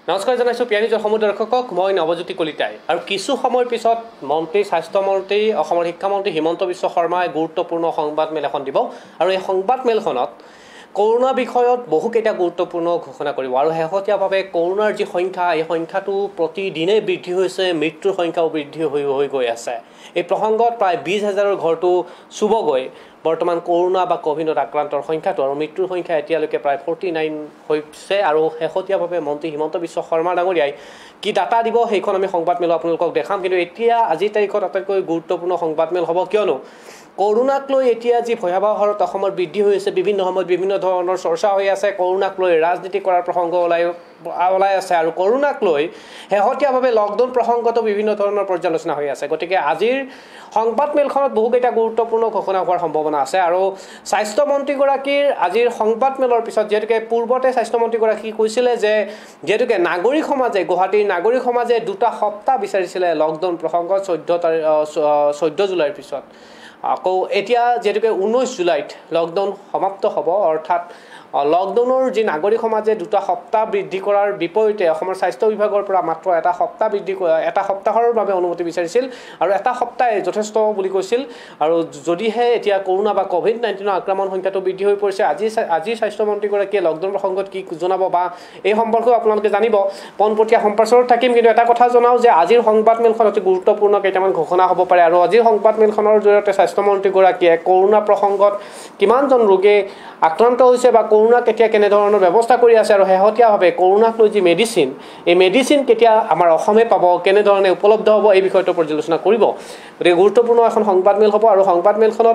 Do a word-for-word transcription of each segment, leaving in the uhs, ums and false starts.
নমস্কাৰ জনাইছোঁ পিয়া নিউজৰ সমূহ দৰ্শকক মই নৱজ্যোতি কলিতাই আৰু কিছু সময়ৰ পিছত মন্ত্ৰী স্বাস্থ্যমন্ত্ৰী অসমৰ শিক্ষামন্ত্ৰী হিমন্ত বিশ্ব শৰ্মাই গুৰুত্বপূৰ্ণ সংবাদমেল এখন দিব আৰু এই সংবাদমেলখনত কৰোনা বিষয়ত বহুকেইটা গুৰুত্বপূৰ্ণ ঘোষণা কৰিব আৰু শেহতীয়াভাৱে কৰোনাৰ যি সংখ্যা এই সংখ্যাটো প্ৰতিদিনে বৃদ্ধি হৈছে মৃত্যুৰ সংখ্যাও বৃদ্ধি হৈ হৈ গৈ আছে এই প্ৰসংগত প্ৰায় বিশ হাজাৰৰ ঘৰটো চুবগৈ বৰ্তমান কৰোনা বা কোভিডত আক্ৰান্তৰ সংখ্যাটো আৰু মৃত্যুৰ সংখ্যা এতিয়ালৈকে প্ৰায় ফৰ্টি নাইন হৈছে আৰু শেহতীয়াভাৱে মন্ত্ৰী হিমন্ত বিশ্ব শৰ্মা ডাঙৰীয়াই কি ডাটা দিব সেইখন আমি সংবাদমেল আপোনালোকক দেখাম কিন্তু এতিয়া আজিৰ তাৰিখত আটাইতকৈ গুৰুত্বপূৰ্ণ সংবাদমেল হ'ব কিয়নো কৰোনাক লৈ এতিয়া যি ভয়াৱহ হাৰত অসমৰ বৃদ্ধি হৈ আছে বিভিন্ন সময়ত বিভিন্ন ধৰণৰ চৰ্চা হৈ আছে কৰোনাক লৈ ৰাজনীতি কৰাৰ প্ৰসংগ ওলাই ওলাই আছে আৰু কৰোনাক লৈ শেহতীয়াভাৱে লকডাউন প্ৰসংগতো বিভিন্ন ধৰণৰ পৰ্যালোচনা হৈ আছে গতিকে আজিৰ সংবাদমেলখনত বহুকেইটা গুৰুত্বপূৰ্ণ ঘোষণা হোৱাৰ সম্ভাৱনা আছে আৰু স্বাস্থ্যমন্ত্ৰীগৰাকীৰ আজিৰ সংবাদমেলৰ পিছত যেহেতুকে পূৰ্বতে স্বাস্থ্যমন্ত্ৰীগৰাকী কৈছিলে যে যেহেতুকে নাগৰিক সমাজে গুৱাহাটীৰ নাগৰিক সমাজে দুটা সপ্তাহ বিচাৰিছিলে লকডাউন প্ৰসংগত চৈধ্য তাৰিখ চৈধ্য জুলাইৰ পিছত আকৌ এতিয়া যেহেতুকে ঊনৈছ জুলাইত লকডাউন সমাপ্ত হ'ব অৰ্থাৎ লকডাউনৰ যি নাগৰিক সমাজে দুটা সপ্তাহ বৃদ্ধি কৰাৰ বিপৰীতে অসমৰ স্বাস্থ্য বিভাগৰ পৰা মাত্ৰ এটা সপ্তাহ বৃদ্ধি এটা সপ্তাহৰ বাবে অনুমতি বিচাৰিছিল আৰু এটা সপ্তাহে যথেষ্ট বুলি কৈছিল আৰু যদিহে এতিয়া কৰোনা বা কোভিড নাইণ্টিনৰ আক্ৰমণ সংখ্যাটো বৃদ্ধি হৈ পৰিছে আজি আজি স্বাস্থ্যমন্ত্ৰীগৰাকীয়ে লকডাউন প্ৰসংগত কি জনাব বা এই সম্পৰ্কেও আপোনালোকে জানিব পোনপটীয়া সম্প্ৰচাৰত থাকিম কিন্তু এটা কথা জনাওঁ যে আজিৰ সংবাদমেলখন অতি গুৰুত্বপূৰ্ণ কেইটামান ঘোষণা হ'ব পাৰে আৰু আজিৰ সংবাদমেলখনৰ জৰিয়তে স্বাস্থ্যমন্ত্ৰীগৰাকীয়ে কৰোনা প্ৰসংগত কিমানজন ৰোগী আক্ৰান্ত হৈছে বা কৰোনা কেতিয়া কেনেধৰণৰ ব্যৱস্থা কৰি আছে আৰু শেহতীয়াভাৱে কৰোনাক লৈ যি মেডিচিন এই মেডিচিন কেতিয়া আমাৰ অসমে পাব কেনেধৰণে উপলব্ধ হ'ব এই বিষয়টো পৰ্যালোচনা কৰিব গতিকে গুৰুত্বপূৰ্ণ এখন সংবাদমেল হ'ব আৰু সংবাদমেলখনত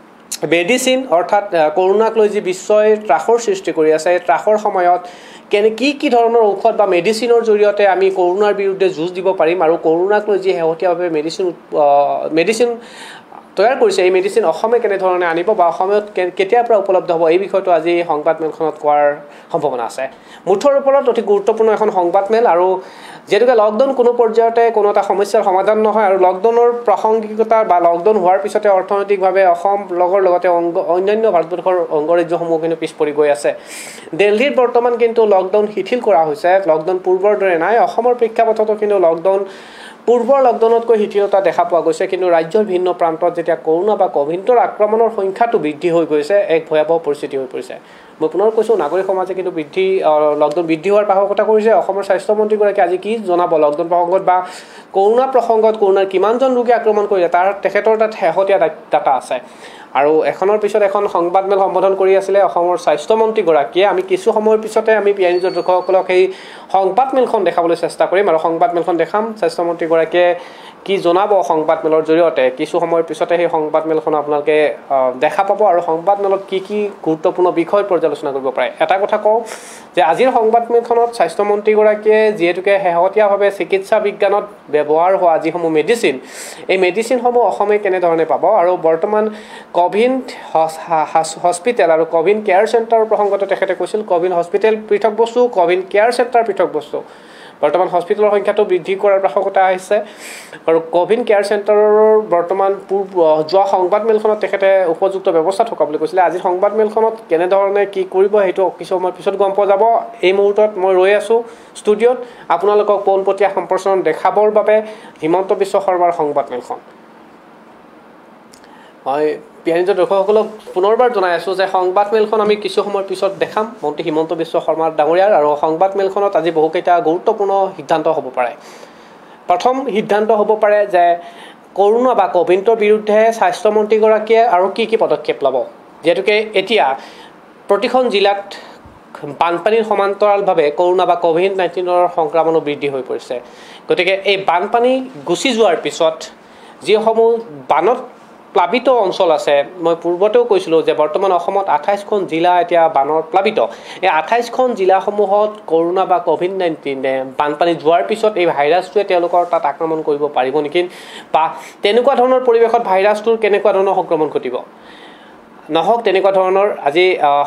মেডিচিন অৰ্থাৎ কৰোনাক লৈ যি বিশ্বই ত্ৰাসৰ সৃষ্টি কৰি আছে ত্ৰাসৰ সময়ত কেনে কি কি ধৰণৰ ঔষধ বা মেডিচিনৰ জৰিয়তে আমি কৰোনাৰ বিৰুদ্ধে যুঁজ দিব পাৰিম আৰু কৰোনাক লৈ যি শেহতীয়াভাৱে মেডিচিন মেডিচিন তৈয়াৰ কৰিছে এই মেডিচিন অসমে কেনেধৰণে আনিব বা অসমত কেতিয়াৰ পৰা উপলব্ধ হ'ব এই বিষয়টো আজি সংবাদমেলখনত কোৱাৰ সম্ভাৱনা আছে মুঠৰ ওপৰত অতি গুৰুত্বপূৰ্ণ এখন সংবাদমেল আৰু যেহেতুকে লকডাউন কোনো পৰ্যায়তে কোনো এটা সমস্যাৰ সমাধান নহয় আৰু লকডাউনৰ প্ৰাসংগিকতা বা লকডাউন হোৱাৰ পিছতে অৰ্থনৈতিকভাৱে অসম লগৰ লগতে অংগ অন্যান্য ভাৰতবৰ্ষৰ অংগৰাজ্যসমূহ কিন্তু পিছ পৰি গৈ আছে দিল্লীত বৰ্তমান কিন্তু লকডাউন শিথিল কৰা হৈছে লকডাউন পূৰ্বৰ দৰে নাই অসমৰ প্ৰেক্ষাপটতো কিন্তু লকডাউন পূৰ্বৰ লকডাউনতকৈ শিথিলতা দেখা পোৱা গৈছে কিন্তু ৰাজ্যৰ ভিন্ন প্ৰান্তত যেতিয়া কৰোনা বা কোভিডৰ আক্ৰমণৰ সংখ্যাটো বৃদ্ধি হৈ গৈছে এক ভয়াৱহ পৰিস্থিতি হৈ পৰিছে মই পুনৰ কৈছোঁ নাগৰিক সমাজে কিন্তু বৃদ্ধি লকডাউন বৃদ্ধি হোৱাৰ পাশকতা কৰিছে অসমৰ স্বাস্থ্যমন্ত্ৰীগৰাকী আজি কি জনাব লকডাউন প্ৰসংগত বা কৰোনা প্ৰসংগত কৰোনাৰ কিমানজন ৰোগী আক্ৰমণ কৰিছে তাৰ তেখেতৰ তাত শেহতীয়া ডাটা আছে আৰু এখনৰ পিছত এখন সংবাদমেল সম্বোধন কৰি আছিলে অসমৰ স্বাস্থ্যমন্ত্ৰীগৰাকীয়ে আমি কিছু সময়ৰ পিছতে আমি পি আই নিউজৰ দৰ্শকসকলক সেই সংবাদমেলখন দেখাবলৈ চেষ্টা কৰিম আৰু সংবাদমেলখন দেখাম স্বাস্থ্যমন্ত্ৰীগৰাকীয়ে কি জনাব সংবাদমেলৰ জৰিয়তে কিছু সময়ৰ পিছতে সেই সংবাদমেলখন আপোনালোকে দেখা পাব আৰু সংবাদমেলত কি কি গুৰুত্বপূৰ্ণ বিষয় পৰ্যালোচনা কৰিব পাৰে এটা কথা কওঁ যে আজিৰ সংবাদমেলখনত স্বাস্থ্যমন্ত্ৰীগৰাকীয়ে যিহেতুকে শেহতীয়াভাৱে চিকিৎসা বিজ্ঞানত ব্যৱহাৰ হোৱা যিসমূহ মেডিচিন এই মেডিচিনসমূহ অসমে কেনেধৰণে পাব আৰু বৰ্তমান কোভিড হস্পিটেল আৰু কোভিড কেয়াৰ চেণ্টাৰৰ প্ৰসংগতে তেখেতে কৈছিল কোভিড হস্পিটেল পৃথক বস্তু কোভিড কেয়াৰ চেণ্টাৰ পৃথক বস্তু বৰ্তমান হস্পিটেলৰ সংখ্যাটো বৃদ্ধি কৰাৰ প্ৰাসকতা আহিছে আৰু কোভিড কেয়াৰ চেণ্টাৰৰ বৰ্তমান পূৰ্ব যোৱা সংবাদমেলখনত তেখেতে উপযুক্ত ব্যৱস্থা থকা বুলি কৈছিলে আজিৰ সংবাদমেলখনত কেনেধৰণে কি কৰিব সেইটো কিছু সময় পিছত গম পোৱা যাব এই মুহূৰ্তত মই ৰৈ আছোঁ ষ্টুডিঅ'ত আপোনালোকক পোনপটীয়া সম্প্ৰচাৰণ দেখাবৰ বাবে হিমন্ত বিশ্ব শৰ্মাৰ সংবাদমেলখন মই পি আই নিউজৰ দৰ্শকসকলক পুনৰবাৰ জনাই আছোঁ যে সংবাদমেলখন আমি কিছু সময়ৰ পিছত দেখাম মন্ত্ৰী হিমন্ত বিশ্ব শৰ্মা ডাঙৰীয়াৰ আৰু সংবাদমেলখনত আজি বহুকেইটা গুৰুত্বপূৰ্ণ সিদ্ধান্ত হ'ব পাৰে প্ৰথম সিদ্ধান্ত হ'ব পাৰে যে কৰোনা বা কোভিডৰ বিৰুদ্ধে স্বাস্থ্যমন্ত্ৰীগৰাকীয়ে আৰু কি কি পদক্ষেপ ল'ব যিহেতুকে এতিয়া প্ৰতিখন জিলাত বানপানীৰ সমান্তৰালভাৱে কৰোনা বা কোভিড নাইণ্টিনৰ সংক্ৰমণো বৃদ্ধি হৈ পৰিছে গতিকে এই বানপানী গুচি যোৱাৰ পিছত যিসমূহ বানত প্লাবিত অঞ্চল আছে মই পূৰ্বতেও কৈছিলোঁ যে বৰ্তমান অসমত আঠাইছখন জিলা এতিয়া বানৰ প্লাবিত এই আঠাইছখন জিলাসমূহত কৰোনা বা কোভিড নাইণ্টিনে বানপানী যোৱাৰ পিছত এই ভাইৰাছটোৱে তেওঁলোকৰ তাত আক্ৰমণ কৰিব পাৰিব নেকি বা তেনেকুৱা ধৰণৰ পৰিৱেশত ভাইৰাছটোৰ কেনেকুৱা ধৰণৰ সংক্ৰমণ ঘটিব নহওক তেনেকুৱা ধৰণৰ আজি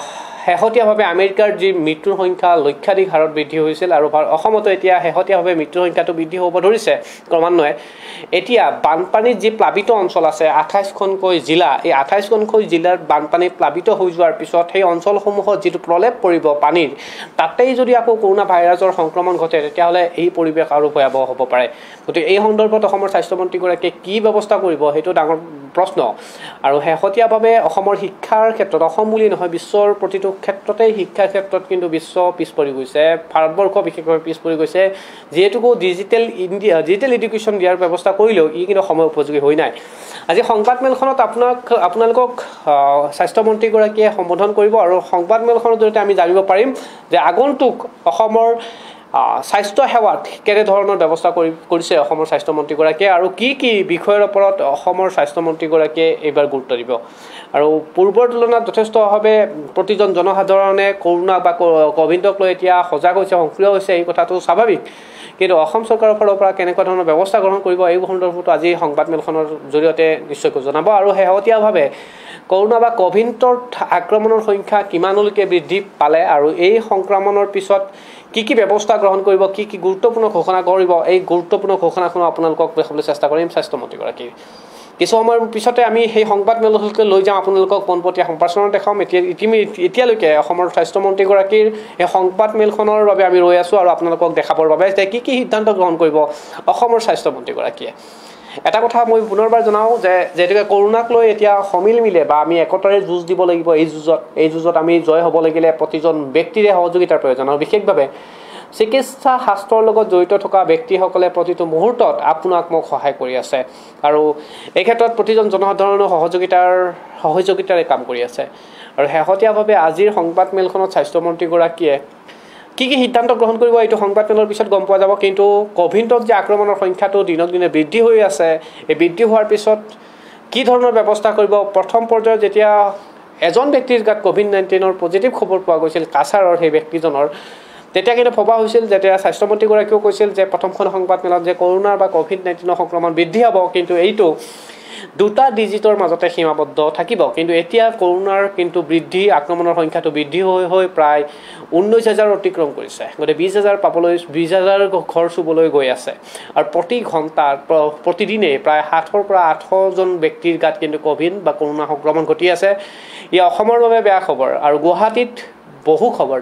শেহতীয়াভাৱে আমেৰিকাৰ যি মৃত্যুৰ সংখ্যা লক্ষাধিক হাৰত বৃদ্ধি হৈছিল আৰু অসমতো এতিয়া শেহতীয়াভাৱে মৃত্যুৰ সংখ্যাটো বৃদ্ধি হ'ব ধৰিছে ক্ৰমান্বয়ে। এতিয়া বানপানীত যি প্লাবিত অঞ্চল আছে আঠাইছখনকৈ জিলা, এই আঠাইছখনকৈ জিলাৰ বানপানী প্লাবিত হৈ যোৱাৰ পিছত সেই অঞ্চলসমূহত যিটো প্ৰলেপ পৰিব পানীৰ, তাতেই যদি আকৌ কৰোণা ভাইৰাছৰ সংক্ৰমণ ঘটে তেতিয়াহ'লে এই পৰিৱেশ আৰু ভয়াৱহ হ'ব পাৰে। গতিকে এই সন্দৰ্ভত অসমৰ স্বাস্থ্যমন্ত্ৰীগৰাকীয়ে কি ব্যৱস্থা কৰিব সেইটো ডাঙৰ প্ৰশ্ন। আৰু শেহতীয়াভাৱে অসমৰ শিক্ষাৰ ক্ষেত্ৰত, অসম বুলি নহয় বিশ্বৰ প্ৰতিটো ক্ষেত্ৰতেই শিক্ষাৰ ক্ষেত্ৰত কিন্তু বিশ্ব পিছ পৰি গৈছে, ভাৰতবৰ্ষ বিশেষভাৱে পিছ পৰি গৈছে। যিহেতুকো ডিজিটেল ইণ্ডিয়া ডিজিটেল এডুকেশ্যন দিয়াৰ ব্যৱস্থা কৰিলেও ই কিন্তু সময় উপযোগী হৈ নাই। আজি সংবাদমেলখনত আপোনাক আপোনালোকক স্বাস্থ্যমন্ত্ৰীগৰাকীয়ে সম্বোধন কৰিব আৰু সংবাদমেলখনৰ জৰিয়তে আমি জানিব পাৰিম যে আগন্তুক অসমৰ স্বাস্থ্য সেৱাত কেনেধৰণৰ ব্যৱস্থা কৰি কৰিছে অসমৰ স্বাস্থ্যমন্ত্ৰীগৰাকীয়ে আৰু কি কি বিষয়ৰ ওপৰত অসমৰ স্বাস্থ্যমন্ত্ৰীগৰাকীয়ে এইবাৰ গুৰুত্ব দিব। আৰু পূৰ্বৰ তুলনাত যথেষ্টভাৱে প্ৰতিজন জনসাধাৰণে কৰোণা বা কভিডক লৈ এতিয়া সজাগ হৈছে, সক্ৰিয় হৈছে, এই কথাটো স্বাভাৱিক। কিন্তু অসম চৰকাৰৰ ফালৰ পৰা কেনেকুৱা ধৰণৰ ব্যৱস্থা গ্ৰহণ কৰিব এই সন্দৰ্ভতো আজি সংবাদমেলখনৰ জৰিয়তে নিশ্চয়কৈ জনাব। আৰু শেহতীয়াভাৱে কৰোণা বা কভিডৰ আক্ৰমণৰ সংখ্যা কিমানলৈকে বৃদ্ধি পালে আৰু এই সংক্ৰমণৰ পিছত কি কি ব্যৱস্থা গ্ৰহণ কৰিব, কি কি গুৰুত্বপূৰ্ণ ঘোষণা কৰিব, এই গুৰুত্বপূৰ্ণ ঘোষণাখন আপোনালোকক দেখাবলৈ চেষ্টা কৰিম স্বাস্থ্যমন্ত্ৰীগৰাকীৰ। কিছু সময়ৰ পিছতে আমি সেই সংবাদমেললৈকে লৈ যাম, আপোনালোকক পোনপটীয়া সম্প্ৰচাৰণ দেখাম। এতিয়া এতিয়ালৈকে অসমৰ স্বাস্থ্যমন্ত্ৰীগৰাকীৰ এই সংবাদমেলখনৰ বাবে আমি ৰৈ আছোঁ আৰু আপোনালোকক দেখাবৰ বাবে যে কি কি সিদ্ধান্ত গ্ৰহণ কৰিব অসমৰ স্বাস্থ্যমন্ত্ৰীগৰাকীয়ে। এটা কথা মই পুনৰবাৰ জনাওঁ যে যিহেতুকে কৰোণাক লৈ এতিয়া সমিল মিলে বা আমি একতাৰে যুঁজ দিব লাগিব, এই যুঁজত এই যুঁজত আমি জয় হ'ব লাগিলে প্ৰতিজন ব্যক্তিৰে সহযোগিতাৰ প্ৰয়োজন। আৰু বিশেষভাৱে চিকিৎসা শাস্ত্ৰৰ লগত জড়িত থকা ব্যক্তিসকলে প্ৰতিটো মুহূৰ্তত আপোনাক মোক সহায় কৰি আছে আৰু এই ক্ষেত্ৰত প্ৰতিজন জনসাধাৰণৰ সহযোগিতাৰ সহযোগিতাৰে কাম কৰি আছে। আৰু শেহতীয়াভাৱে আজিৰ সংবাদমেলখনত স্বাস্থ্যমন্ত্ৰীগৰাকীয়ে কি কি সিদ্ধান্ত গ্ৰহণ কৰিব এইটো সংবাদমেলৰ পিছত গম পোৱা যাব। কিন্তু কভিডত যে আক্ৰমণৰ সংখ্যাটো দিনক দিনে বৃদ্ধি হৈ আছে, এই বৃদ্ধি হোৱাৰ পিছত কি ধৰণৰ ব্যৱস্থা কৰিব, প্ৰথম পৰ্যায়ত যেতিয়া এজন ব্যক্তিৰ গাত কভিড নাইণ্টিনৰ পজিটিভ খবৰ পোৱা গৈছিল কাছাৰৰ সেই ব্যক্তিজনৰ, তেতিয়া কিন্তু ভবা হৈছিল, যেতিয়া স্বাস্থ্যমন্ত্ৰীগৰাকীয়েও কৈছিল যে প্ৰথমখন সংবাদমেলত যে কৰোণাৰ বা কভিড নাইণ্টিনৰ সংক্ৰমণ বৃদ্ধি হ'ব, কিন্তু এইটো দুটা ডিজিটৰ মাজতে সীমাবদ্ধ থাকিব। কিন্তু এতিয়া কৰোণাৰ কিন্তু বৃদ্ধি আক্ৰমণৰ সংখ্যাটো বৃদ্ধি হৈ হৈ প্ৰায় ঊনৈছ হাজাৰ অতিক্ৰম কৰিছে। গতিকে বিছ হাজাৰ পাবলৈ বিছ হাজাৰ ঘৰ চুবলৈ গৈ আছে আৰু প্ৰতি ঘণ্টাৰ প্ৰতিদিনে প্ৰায় সাতশৰ পৰা আঠশজন ব্যক্তিৰ গাত কিন্তু কভিড বা কৰোণা সংক্ৰমণ ঘটি আছে। ই অসমৰ বাবে বেয়া খবৰ। আৰু গুৱাহাটীত বহু খবৰ,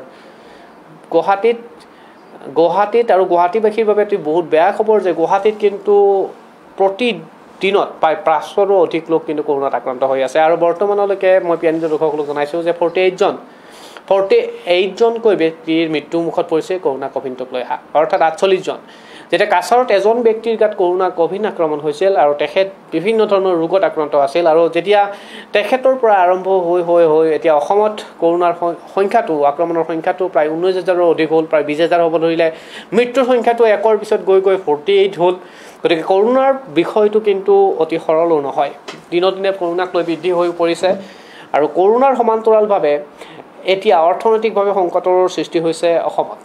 গুৱাহাটীত গুৱাহাটীত আৰু গুৱাহাটীবাসীৰ বাবে এটি বহুত বেয়া খবৰ যে গুৱাহাটীত কিন্তু প্ৰতি দিনত প্ৰায় পাঁচশৰো অধিক লোক কিন্তু কৰোণাত আক্ৰান্ত হৈ আছে। আৰু বৰ্তমানলৈকে মই পি এন নিউজৰ দৰ্শকসকলক জনাইছোঁ যে ফৰ্টি এইটজন ফৰ্টি এইটজনকৈ ব্যক্তিৰ মৃত্যু মুখত পৰিছে কৰোণা কভিডক লৈ, অৰ্থাৎ আঠচল্লিছজন। যেতিয়া কাছাৰত এজন ব্যক্তিৰ গাত কৰোণা কভিড আক্ৰমণ হৈছিল আৰু তেখেত বিভিন্ন ধৰণৰ ৰোগত আক্ৰান্ত আছিল, আৰু যেতিয়া তেখেতৰ পৰা আৰম্ভ হৈ হৈ হৈ এতিয়া অসমত কৰোণাৰ সংখ্যাটো আক্ৰমণৰ সংখ্যাটো প্ৰায় ঊনৈছ হাজাৰৰ অধিক হ'ল, প্ৰায় বিছ হাজাৰ হ'ব ধৰিলে। মৃত্যুৰ সংখ্যাটো একৰ পিছত গৈ গৈ ফৰ্টি এইট হ'ল। গতিকে কৰোণাৰ বিষয়টো কিন্তু অতি সৰলো নহয়, দিনক দিনে কৰোণাক লৈ বৃদ্ধি হৈ পৰিছে। আৰু কৰোণাৰ সমান্তৰালভাৱে এতিয়া অৰ্থনৈতিকভাৱে সংকটৰ সৃষ্টি হৈছে অসমত।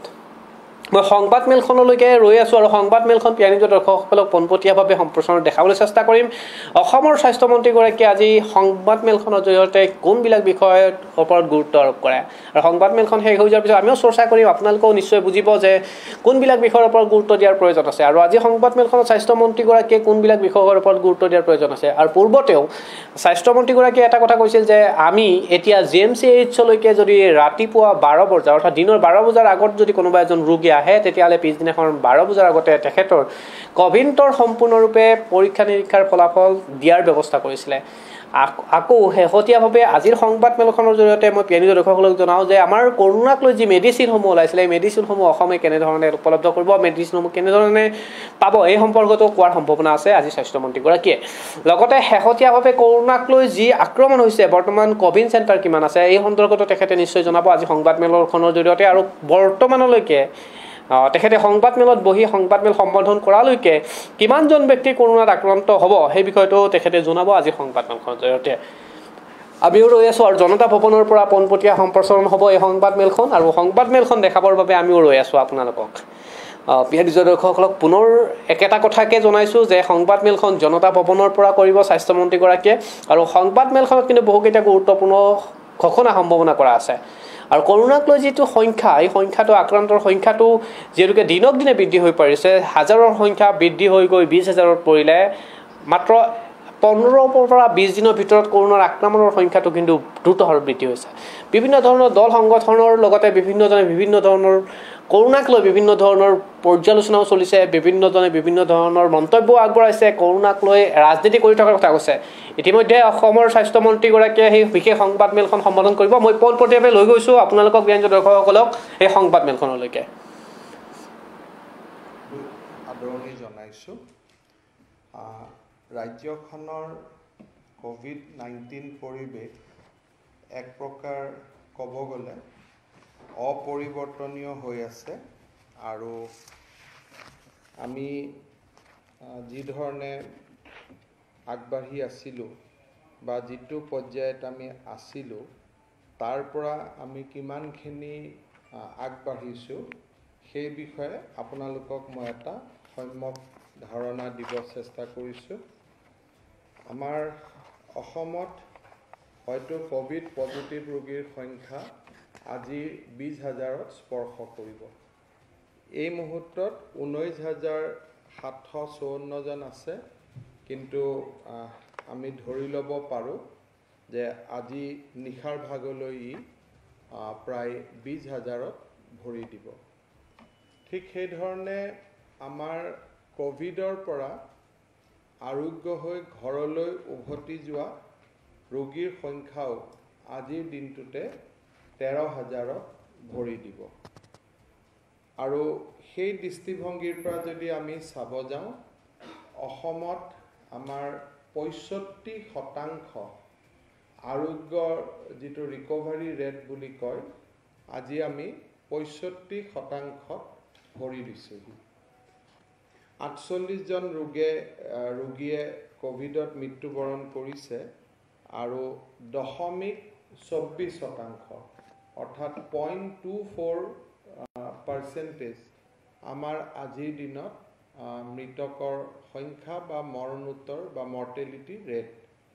মই সংবাদমেলখনলৈকে ৰৈ আছোঁ আৰু সংবাদমেলখন পি এন নিউজৰ দৰ্শকসকলক পোনপটীয়াভাৱে সম্প্ৰচাৰত দেখাবলৈ চেষ্টা কৰিম। অসমৰ স্বাস্থ্যমন্ত্ৰীগৰাকীয়ে আজি সংবাদমেলখনৰ জৰিয়তে কোনবিলাক বিষয়ৰ ওপৰত গুৰুত্ব আৰোপ কৰে আৰু সংবাদমেলখন শেষ হৈ যোৱাৰ পিছত আমিও চৰ্চা কৰিম। আপোনালোকেও নিশ্চয় বুজিব যে কোনবিলাক বিষয়ৰ ওপৰত গুৰুত্ব দিয়াৰ প্ৰয়োজন আছে আৰু আজি সংবাদমেলখনত স্বাস্থ্যমন্ত্ৰীগৰাকীয়ে কোনবিলাক বিষয়ৰ ওপৰত গুৰুত্ব দিয়াৰ প্ৰয়োজন আছে। আৰু পূৰ্বতেও স্বাস্থ্যমন্ত্ৰীগৰাকীয়ে এটা কথা কৈছিল যে আমি এতিয়া জি এম চি এইচলৈকে যদি ৰাতিপুৱা বাৰ বজাৰ অৰ্থাৎ দিনৰ বাৰ বজাৰ আগত যদি কোনোবা এজন ৰোগী আহে তেতিয়াহ'লে পিছদিনাখন বাৰ বজাৰ আগতে তেখেতৰ কভিডৰ সম্পূৰ্ণৰূপে পৰীক্ষা নিৰীক্ষাৰ ফলাফল দিয়াৰ ব্যৱস্থা কৰিছিলে। আকৌ শেহতীয়াভাৱে আজিৰ সংবাদমেলখনৰ জৰিয়তে মই পি এন নিউজৰ দৰ্শকসকলক জনাওঁ যে আমাৰ কৰোণাক লৈ যি মেডিচিনসমূহ ওলাইছিলে এই মেডিচিনসমূহ অসমে কেনেধৰণে উপলব্ধ কৰিব, মেডিচিনসমূহ কেনেধৰণে পাব, এই সম্পৰ্কতো কোৱাৰ সম্ভাৱনা আছে আজি স্বাস্থ্যমন্ত্ৰীগৰাকীয়ে। লগতে শেহতীয়াভাৱে কৰোণাক লৈ যি আক্ৰমণ হৈছে, বৰ্তমান কভিড চেণ্টাৰ কিমান আছে এই সন্দৰ্ভতো তেখেতে নিশ্চয় জনাব আজি সংবাদমেলখনৰ জৰিয়তে। আৰু বৰ্তমানলৈকে তেখেতে সংবাদমেলত বহি সংবাদমেল সম্বোধন কৰালৈকে কিমানজন ব্যক্তি কৰোণাত আক্ৰান্ত হ'ব সেই বিষয়টো তেখেতে জনাব আজি সংবাদমেলখনৰ জৰিয়তে। আমিও ৰৈ আছোঁ আৰু জনতা ভৱনৰ পৰা পোনপটীয়া সম্প্ৰচাৰণ হ'ব এই সংবাদমেলখন, আৰু সংবাদমেলখন দেখাবৰ বাবে আমিও ৰৈ আছোঁ আপোনালোকক। পি এন নিউজৰ দৰ্শকসকলক পুনৰ একেটা কথাকে জনাইছোঁ যে সংবাদমেলখন জনতা ভৱনৰ পৰা কৰিব স্বাস্থ্যমন্ত্ৰীগৰাকীয়ে, আৰু সংবাদমেলখনত কিন্তু বহুকেইটা গুৰুত্বপূৰ্ণ ঘোষণা সম্ভাৱনা কৰা আছে। আৰু কৰোণাক লৈ যিটো সংখ্যা, এই সংখ্যাটো আক্ৰান্তৰ সংখ্যাটো যিহেতুকে দিনক দিনে বৃদ্ধি হৈ পৰিছে, হাজাৰৰ সংখ্যা বৃদ্ধি হৈ গৈ বিছ হাজাৰত পৰিলে মাত্ৰ পোন্ধৰৰ পৰা বিছ দিনৰ ভিতৰত কৰোণাৰ আক্ৰমণৰ সংখ্যাটো কিন্তু দ্ৰুত হাৰত বৃদ্ধি হৈছে। বিভিন্ন ধৰণৰ দল সংগঠনৰ লগতে বিভিন্নজনে বিভিন্ন ধৰণৰ কৰোণাক লৈ বিভিন্ন ধৰণৰ পৰ্যালোচনাও চলিছে, বিভিন্নজনে বিভিন্ন ধৰণৰ মন্তব্য আগবঢ়াইছে, কৰোণাক লৈ ৰাজনীতি কৰি থকাৰ কথা কৈছে। ইতিমধ্যে অসমৰ স্বাস্থ্যমন্ত্ৰীগৰাকীয়ে সেই বিশেষ সংবাদমেলখন সম্বোধন কৰিব। মই পোনপটীয়াকৈ লৈ গৈছোঁ আপোনালোকক ব্যঞ্জন দৰ্শকসকলক এই সংবাদমেলখনলৈকে। আদৰণি জনাইছোঁ। ৰাজ্যখনৰ কোভিড নাইণ্টিন পৰিৱেশ এক প্ৰকাৰ ক'ব গ'লে অপৰিৱৰ্তনীয় হৈ আছে আৰু আমি যিধৰণে আগবাঢ়ি আছিলোঁ বা যিটো পৰ্যায়ত আমি আছিলোঁ তাৰ পৰা আমি কিমানখিনি আগবাঢ়িছোঁ সেই বিষয়ে আপোনালোকক মই এটা সম্যক ধাৰণা দিব চেষ্টা কৰিছোঁ। আমাৰ অসমত হয়তো কোভিড পজিটিভ ৰোগীৰ সংখ্যা আজি বিছ হাজাৰত স্পৰ্শ কৰিব। এই মুহূৰ্তত ঊনৈছ হাজাৰ সাতশ চৌৱন্নজন আছে, কিন্তু আমি ধৰি ল'ব পাৰোঁ যে আজি নিশাৰ ভাগলৈ ই প্ৰায় বিছ হাজাৰত ভৰি দিব। ঠিক সেইধৰণে আমাৰ কোভিডৰ পৰা আৰোগ্য হৈ ঘৰলৈ উভতি যোৱা ৰোগীৰ সংখ্যাও আজিৰ দিনটোতে তেৰ হাজাৰত ভৰি দিব। আৰু সেই দৃষ্টিভংগীৰ পৰা যদি আমি চাব যাওঁ, অসমত আমাৰ পঁয়ষষ্ঠি শতাংশ আৰোগ্যৰ যিটো ৰিকভাৰী ৰেট বুলি কয়, আজি আমি পঁয়ষষ্ঠি শতাংশত ভৰি দিছোঁহি। আঠচল্লিছজন ৰোগে ৰোগীয়ে কোভিডত মৃত্যুবৰণ কৰিছে আৰু দশমিক চৌব্বিছ শতাংশ অৰ্থাৎ পইণ্ট টু ফ'ৰ পাৰ্চেণ্টেজ আমাৰ আজিৰ দিনত মৃতকৰ সংখ্যা বা মৰণোত্তৰ বা মৰ্টেলিটি ৰেট।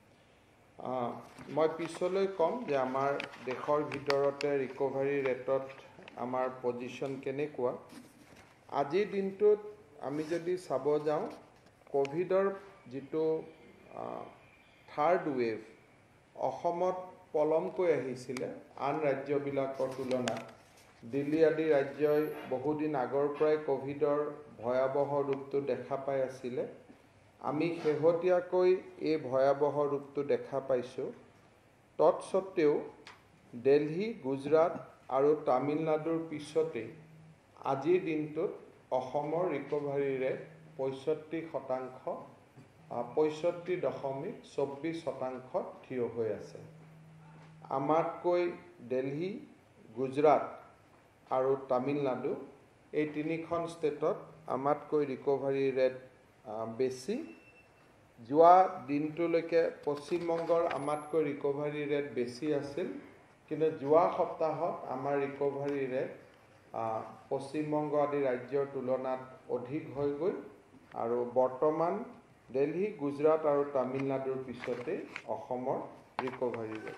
মই পিছলৈ ক'ম যে আমাৰ দেশৰ ভিতৰতে ৰিকভাৰী ৰেটত আমাৰ পজিশ্যন কেনেকুৱা। আজিৰ দিনটোত আমি যদি চাব যাওঁ, কোভিডৰ যিটো থাৰ্ড ৱেভ অসমত পলমকৈ আহিছিলে আন ৰাজ্যবিলাকৰ তুলনাত। দিল্লী আদি ৰাজ্যই বহুদিন আগৰ পৰাই কোভিডৰ ভয়াৱহ ৰূপটো দেখা পাই আছিলে। আমি শেহতীয়াকৈ এই ভয়াৱহ ৰূপটো দেখা পাইছোঁ। তৎসত্ত্বেও দিল্লী, গুজৰাট আৰু তামিলনাডুৰ পিছতেই আজিৰ দিনটোত অসমৰ ৰিকভাৰী ৰেট পঁয়ষষ্ঠি শতাংশ পঁয়ষষ্ঠি দশমিক চৌব্বিছ শতাংশত থিয় হৈ আছে। আমাতকৈ দিল্লী, গুজৰাট আৰু তামিলনাডু এই তিনিখন ষ্টেটত আমাতকৈ ৰিকভাৰী ৰেট বেছি। যোৱা দিনটোলৈকে পশ্চিমবংগৰ আমাতকৈ ৰিকভাৰী ৰেট বেছি আছিল, কিন্তু যোৱা সপ্তাহত আমাৰ ৰিকভাৰী ৰেট পশ্চিমবংগ আদি ৰাজ্যৰ তুলনাত অধিক হৈ গৈ আৰু বৰ্তমান দিল্লী, গুজৰাট আৰু তামিলনাডুৰ পিছতেই অসমৰ ৰিকভাৰী ৰেট।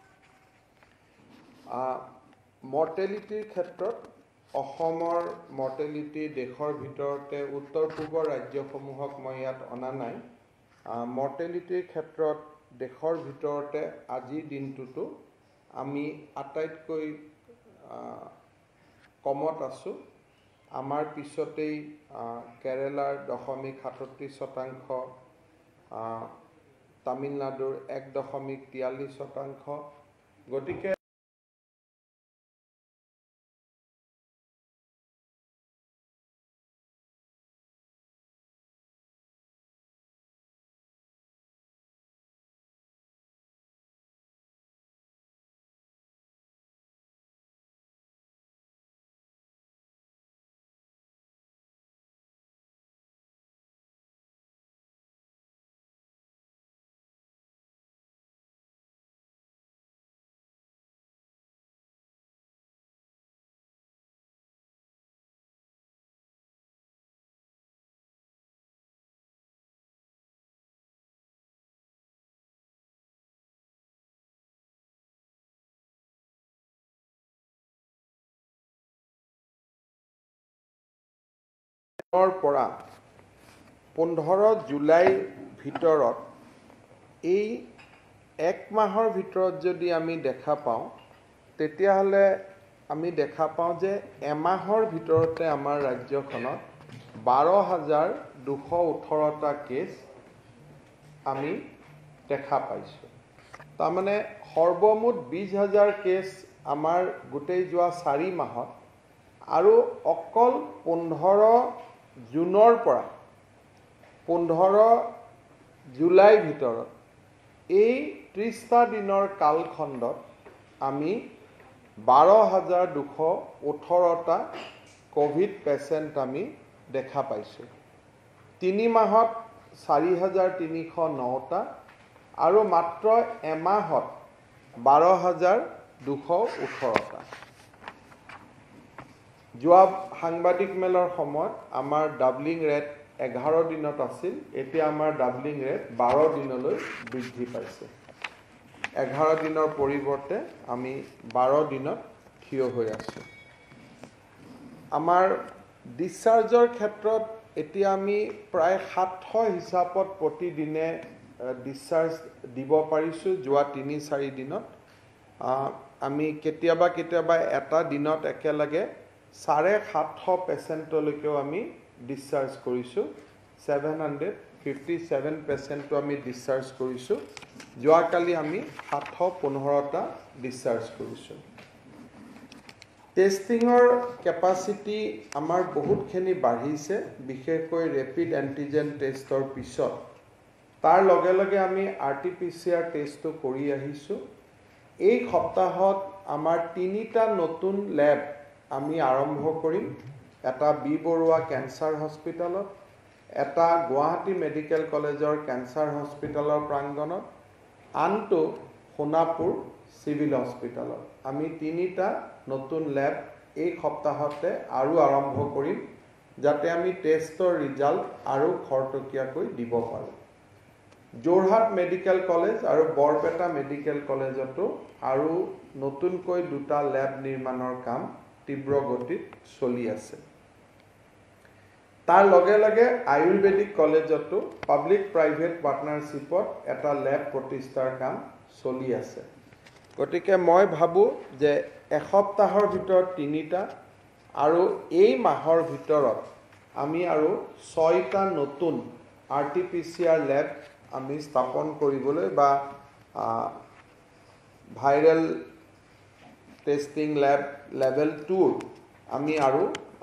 মৰ্টেলিটিৰ ক্ষেত্ৰত অসমৰ মৰ্টেলিটি দেশৰ ভিতৰতে উত্তৰ পূবৰ ৰাজ্যসমূহক মই ইয়াত অনা নাই। মৰ্টেলিটিৰ ক্ষেত্ৰত দেশৰ ভিতৰতে আজিৰ দিনটোতো আমি আটাইতকৈ কমত আছোঁ। আমাৰ পিছতেই কেৰেলাৰ দশমিক সাতত্ৰিছ শতাংশ, তামিলনাডুৰ এক দশমিক তিয়াল্লিছ শতাংশ। গতিকে ৰ পৰা পোন্ধৰ জুলাইৰ ভিতৰত এই এক মাহৰ ভিতৰত যদি আমি দেখা পাওঁ তেতিয়াহ'লে আমি দেখা পাওঁ যে এমাহৰ ভিতৰতে আমাৰ ৰাজ্যখনত বাৰ হাজাৰ দুশ ওঠৰটা কেছ আমি দেখা পাইছোঁ। তাৰমানে সৰ্বমুঠ বিশ হাজাৰ কেছ আমাৰ গোটেই যোৱা চাৰি মাহত আৰু অকল পোন্ধৰ জুনৰ পৰা পোন্ধৰ জুলাইৰ ভিতৰত এই ত্ৰিছটা দিনৰ কালখণ্ডত আমি বাৰ হাজাৰ দুশ ওঠৰটা কোভিড পেচেণ্ট আমি দেখা পাইছোঁ। তিনি মাহত চাৰি হাজাৰ তিনিশ নটা আৰু মাত্ৰ এমাহত বাৰ হাজাৰ দুশ ওঠৰটা। যোৱা সাংবাদিক মেলৰ সময়ত আমাৰ ডাবলিং ৰেট এঘাৰ দিনত আছিল, এতিয়া আমাৰ ডাবলিং ৰেট বাৰ দিনলৈ বৃদ্ধি পাইছে। এঘাৰ দিনৰ পৰিৱৰ্তে আমি বাৰ দিনত থিয় হৈ আছোঁ। আমাৰ ডিছচাৰ্জৰ ক্ষেত্ৰত এতিয়া আমি প্ৰায় সাতশ হিচাপত প্ৰতিদিনে ডিছচাৰ্জ দিব পাৰিছোঁ। যোৱা তিনি চাৰি দিনত আমি কেতিয়াবা কেতিয়াবা এটা দিনত একেলগে চাৰে সাতশ পেচেণ্টলৈকেও আমি ডিছচাৰ্জ কৰিছোঁ। ছেভেন হাণ্ড্ৰেড ফিফটি ছেভেন পেচেণ্টটো আমি ডিছচাৰ্জ কৰিছোঁ। যোৱাকালি আমি সাতশ পোন্ধৰটা ডিছচাৰ্জ কৰিছোঁ। টেষ্টিঙৰ কেপাচিটি আমাৰ বহুতখিনি বাঢ়িছে, বিশেষকৈ ৰেপিড এণ্টিজেন টেষ্টৰ পিছত। তাৰ লগে লগে আমি R T P C R টেষ্টটো কৰি আহিছোঁ। এই সপ্তাহত আমাৰ তিনিটা নতুন লেব আমি আৰম্ভ কৰিম। এটা বি বৰুৱা কেঞ্চাৰ হস্পিটেলত, এটা গুৱাহাটী মেডিকেল কলেজৰ কেঞ্চাৰ হস্পিটেলৰ প্ৰাংগণত, আনটো সোণাপুৰ চিভিল হস্পিটেলত। আমি তিনিটা নতুন লেব এই সপ্তাহতে আৰু আৰম্ভ কৰিম, যাতে আমি টেষ্টৰ ৰিজাল্ট আৰু খৰতকীয়াকৈ দিব পাৰোঁ। যোৰহাট মেডিকেল কলেজ আৰু বৰপেটা মেডিকেল কলেজতো আৰু নতুনকৈ দুটা লেব নিৰ্মাণৰ কাম তীব্ৰ গতিত চলি আছে। তাৰ লগে লগে আয়ুৰ্বেদিক কলেজতো পাব্লিক প্ৰাইভেট পাৰ্টনাৰশ্বিপত এটা লেব প্ৰতিষ্ঠাৰ কাম চলি আছে। গতিকে মই ভাবোঁ যে এসপ্তাহৰ ভিতৰত তিনিটা আৰু এই মাহৰ ভিতৰত আমি আৰু ছয়টা নতুন R T P C R lab আমি স্থাপন কৰিবলৈ বা ভাইৰেল টেষ্টিং লেব লেভেল টুৰ আমি আৰু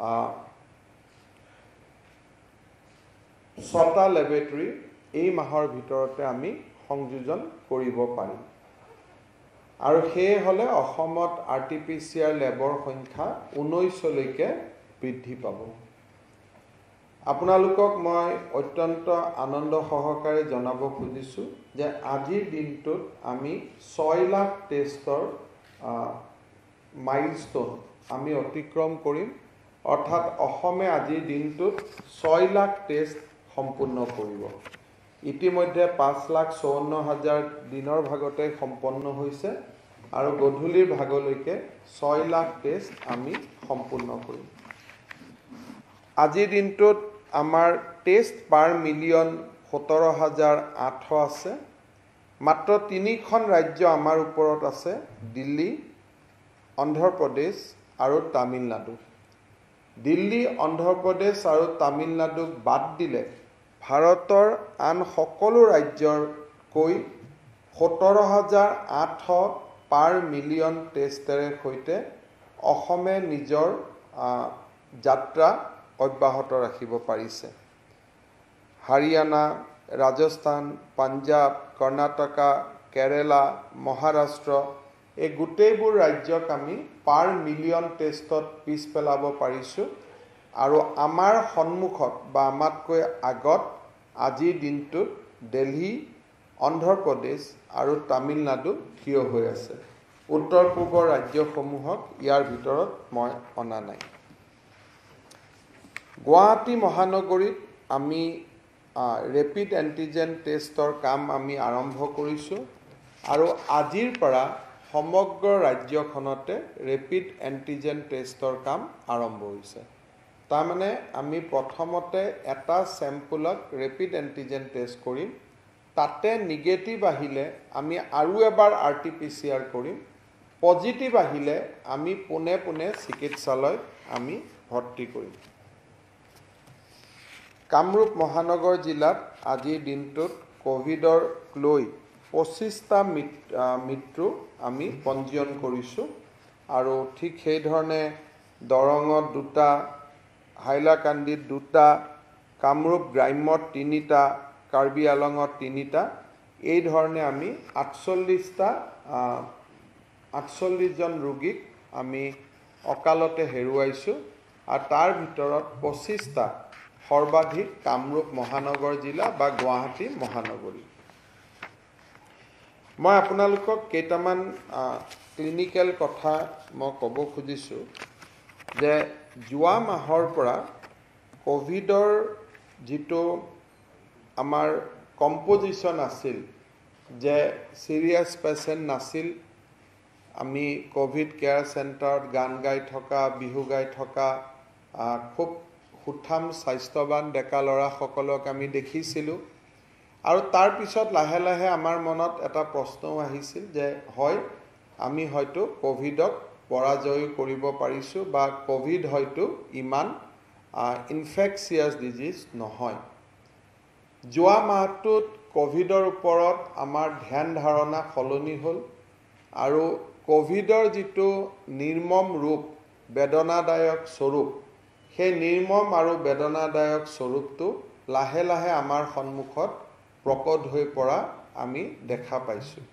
ছটা লেবৰেটৰী এই মাহৰ ভিতৰতে আমি সংযোজন কৰিব পাৰিম। আৰু সেয়ে হ'লে অসমত R T P C R লেবৰ সংখ্যা ঊনৈছলৈকে বৃদ্ধি পাব। আপোনালোকক মই অত্যন্ত আনন্দ সহকাৰে জনাব খুজিছোঁ যে আজিৰ দিনটোত আমি ছয় লাখ টেষ্টৰ মাইলষ্টন আমি অতিক্ৰম কৰিম। অৰ্থাৎ অসমে আজিৰ দিনটোত ছয় লাখ টেষ্ট সম্পূৰ্ণ কৰিব। ইতিমধ্যে পাঁচ লাখ চৌৱন্ন হাজাৰ দিনৰ ভাগতে সম্পন্ন হৈছে আৰু গধূলিৰ ভাগলৈকে ছয় লাখ টেষ্ট আমি সম্পূৰ্ণ কৰিম। আজিৰ দিনটোত আমাৰ টেষ্ট পাৰ মিলিয়ন সোতৰ হাজাৰ আঠশ আছে। মাত্ৰ তিনিখন ৰাজ্য আমাৰ ওপৰত আছে, দিল্লী, অন্ধ্ৰপ্ৰদেশ আৰু তামিলনাডু। দিল্লী, অন্ধ্ৰপ্ৰদেশ আৰু তামিলনাডুক বাদ দিলে ভাৰতৰ আন সকলো ৰাজ্যৰকৈ সোতৰ হাজাৰ আঠশ পাৰ মিলিয়ন টেষ্টেৰে সৈতে অসমে নিজৰ যাত্ৰা অব্যাহত ৰাখিব পাৰিছে। হাৰিয়ানা, ৰাজস্থান, পাঞ্জাৱ, কৰ্ণাটকা, কেৰেলা, মহাৰাষ্ট্ৰ এই গোটেইবোৰ ৰাজ্যক আমি পাৰ মিলিয়ন টেষ্টত পিছ পেলাব পাৰিছোঁ। আৰু আমাৰ সন্মুখত বা আমাতকৈ আগত আজিৰ দিনটোত দিল্লী, অন্ধ্ৰপ্ৰদেশ আৰু তামিলনাডু থিয় হৈ আছে। উত্তৰ পূবৰ ৰাজ্যসমূহক ইয়াৰ ভিতৰত মই অনা নাই। গুৱাহাটী মহানগৰীত আমি ৰেপিড এণ্টিজেন টেষ্টৰ কাম আমি আৰম্ভ কৰিছোঁ আৰু আজিৰ পৰা সমগ্ৰ ৰাজ্যখনতে ৰেপিড এণ্টিজেন টেষ্টৰ কাম আৰম্ভ হৈছে। তাৰমানে আমি প্ৰথমতে এটা চেম্পলক ৰেপিড এণ্টিজেন টেষ্ট কৰিম, তাতে নিগেটিভ আহিলে আমি আৰু এবাৰ R T P C R কৰিম, পজিটিভ আহিলে আমি পোনে পোনে চিকিৎসালয়ত আমি ভৰ্তি কৰিম। কামৰূপ মহানগৰ জিলাত আজিৰ দিনটোত কোভিডৰ লৈ পঁচিছটা মৃত্যু আমি পঞ্জীয়ন কৰিছোঁ আৰু ঠিক সেইধৰণে দৰঙত দুটা, হাইলাকান্দিত দুটা, কামৰূপ গ্ৰাম্যত তিনিটা, কাৰ্বি আলঙত তিনিটা, এই ধৰণে আমি আঠচল্লিছটা আঠচল্লিছজন ৰোগীক আমি অকালতে হেৰুৱাইছোঁ আৰু তাৰ ভিতৰত পঁচিছটা সৰ্বাধিক কামৰূপ মহানগৰ জিলা বা গুৱাহাটী মহানগৰী। মই আপোনালোকক কেইটামান ক্লিনিকেল কথা মই ক'ব খুজিছোঁ যে যোৱা মাহৰ পৰা কোভিডৰ যিটো আমাৰ কম্পজিশ্যন আছিল যে চিৰিয়াছ পেচেণ্ট নাছিল, আমি কোভিড কেয়াৰ চেণ্টাৰত গান গাই থকা, বিহু গাই থকা খুব সুঠাম স্বাস্থ্যৱান ডেকা ল'ৰাসকলক আমি দেখিছিলোঁ আৰু তাৰ পিছত লাহে লাহে আমাৰ মনত এটা প্ৰশ্নও আহিছিল যে হয় আমি হয়তো কোভিডক পৰাজয় কৰিব পাৰিছোঁ বা কোভিড হয়তো ইমান ইনফেকচিয়াছ ডিজিজ নহয়। যোৱা মাহটোত কোভিডৰ ওপৰত আমাৰ ধ্যান ধাৰণা সলনি হ'ল আৰু কোভিডৰ যিটো নিৰ্মম ৰূপ, বেদনাদায়ক স্বৰূপ, সেই নিৰ্মম আৰু বেদনাদায়ক স্বৰূপটো লাহে লাহে আমাৰ সন্মুখত প্ৰকট হৈ পৰা আমি দেখা পাইছোঁ।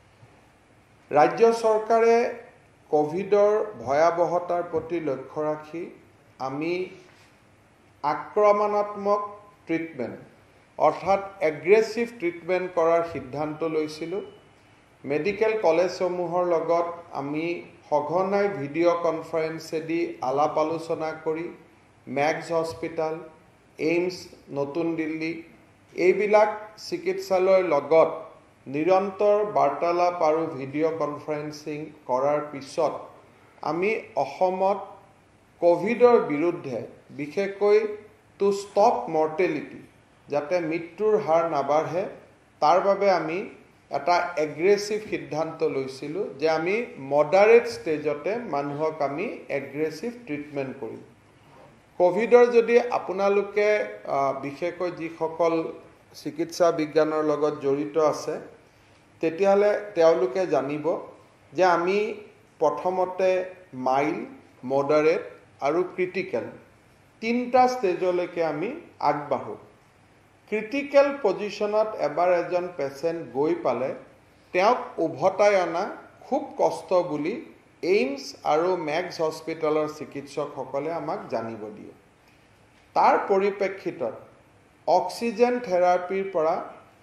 ৰাজ্য চৰকাৰে কোভিডৰ ভয়াৱহতাৰ প্ৰতি লক্ষ্য ৰাখি আমি আক্ৰমণাত্মক ট্ৰিটমেণ্ট অৰ্থাৎ এগ্ৰেছিভ ট্ৰিটমেণ্ট কৰাৰ সিদ্ধান্ত লৈছিলোঁ। মেডিকেল কলেজসমূহৰ লগত আমি সঘনাই ভিডিঅ' কনফাৰেন্সেদি আলাপ আলোচনা কৰি মেক্স হস্পিটাল, এইমছ নতুন দিল্লী এইবিলাক চিকিৎসালয়ৰ লগত নিৰন্তৰ বাৰ্তালাপ আৰু ভিডিঅ' কনফাৰেন্সিং কৰাৰ পিছত আমি অসমত কোভিডৰ বিৰুদ্ধে বিশেষকৈ টু ষ্টপ মৰ্টেলিটি, যাতে মৃত্যুৰ হাৰ নাবাঢ়ে, তাৰ বাবে আমি এটা এগ্ৰেছিভ সিদ্ধান্ত লৈছিলোঁ যে আমি মডাৰেট ষ্টেজতে মানুহক আমি এগ্ৰেছিভ ট্ৰিটমেণ্ট কৰিম। কোভিডৰ যদি আপোনালোকে বিশেষকৈ যিসকল চিকিৎসা বিজ্ঞানৰ লগত জড়িত আছে তেতিয়াহ'লে তেওঁলোকে জানিব যে আমি প্ৰথমতে মাইল্ড, মডাৰেট আৰু ক্ৰিটিকেল তিনিটা ষ্টেজলৈকে আমি আগবাঢ়োঁ। ক্ৰিটিকেল পজিশ্যনত এবাৰ এজন পেচেণ্ট গৈ পালে তেওঁক উভতাই অনা খুব কষ্ট বুলি এইমছ আৰু মেক্স হস্পিটালৰ চিকিৎসকসকলে আমাক জানিব দিয়ে। তাৰ পৰিপ্ৰেক্ষিতত অক্সিজেন থেৰাপিৰ পৰা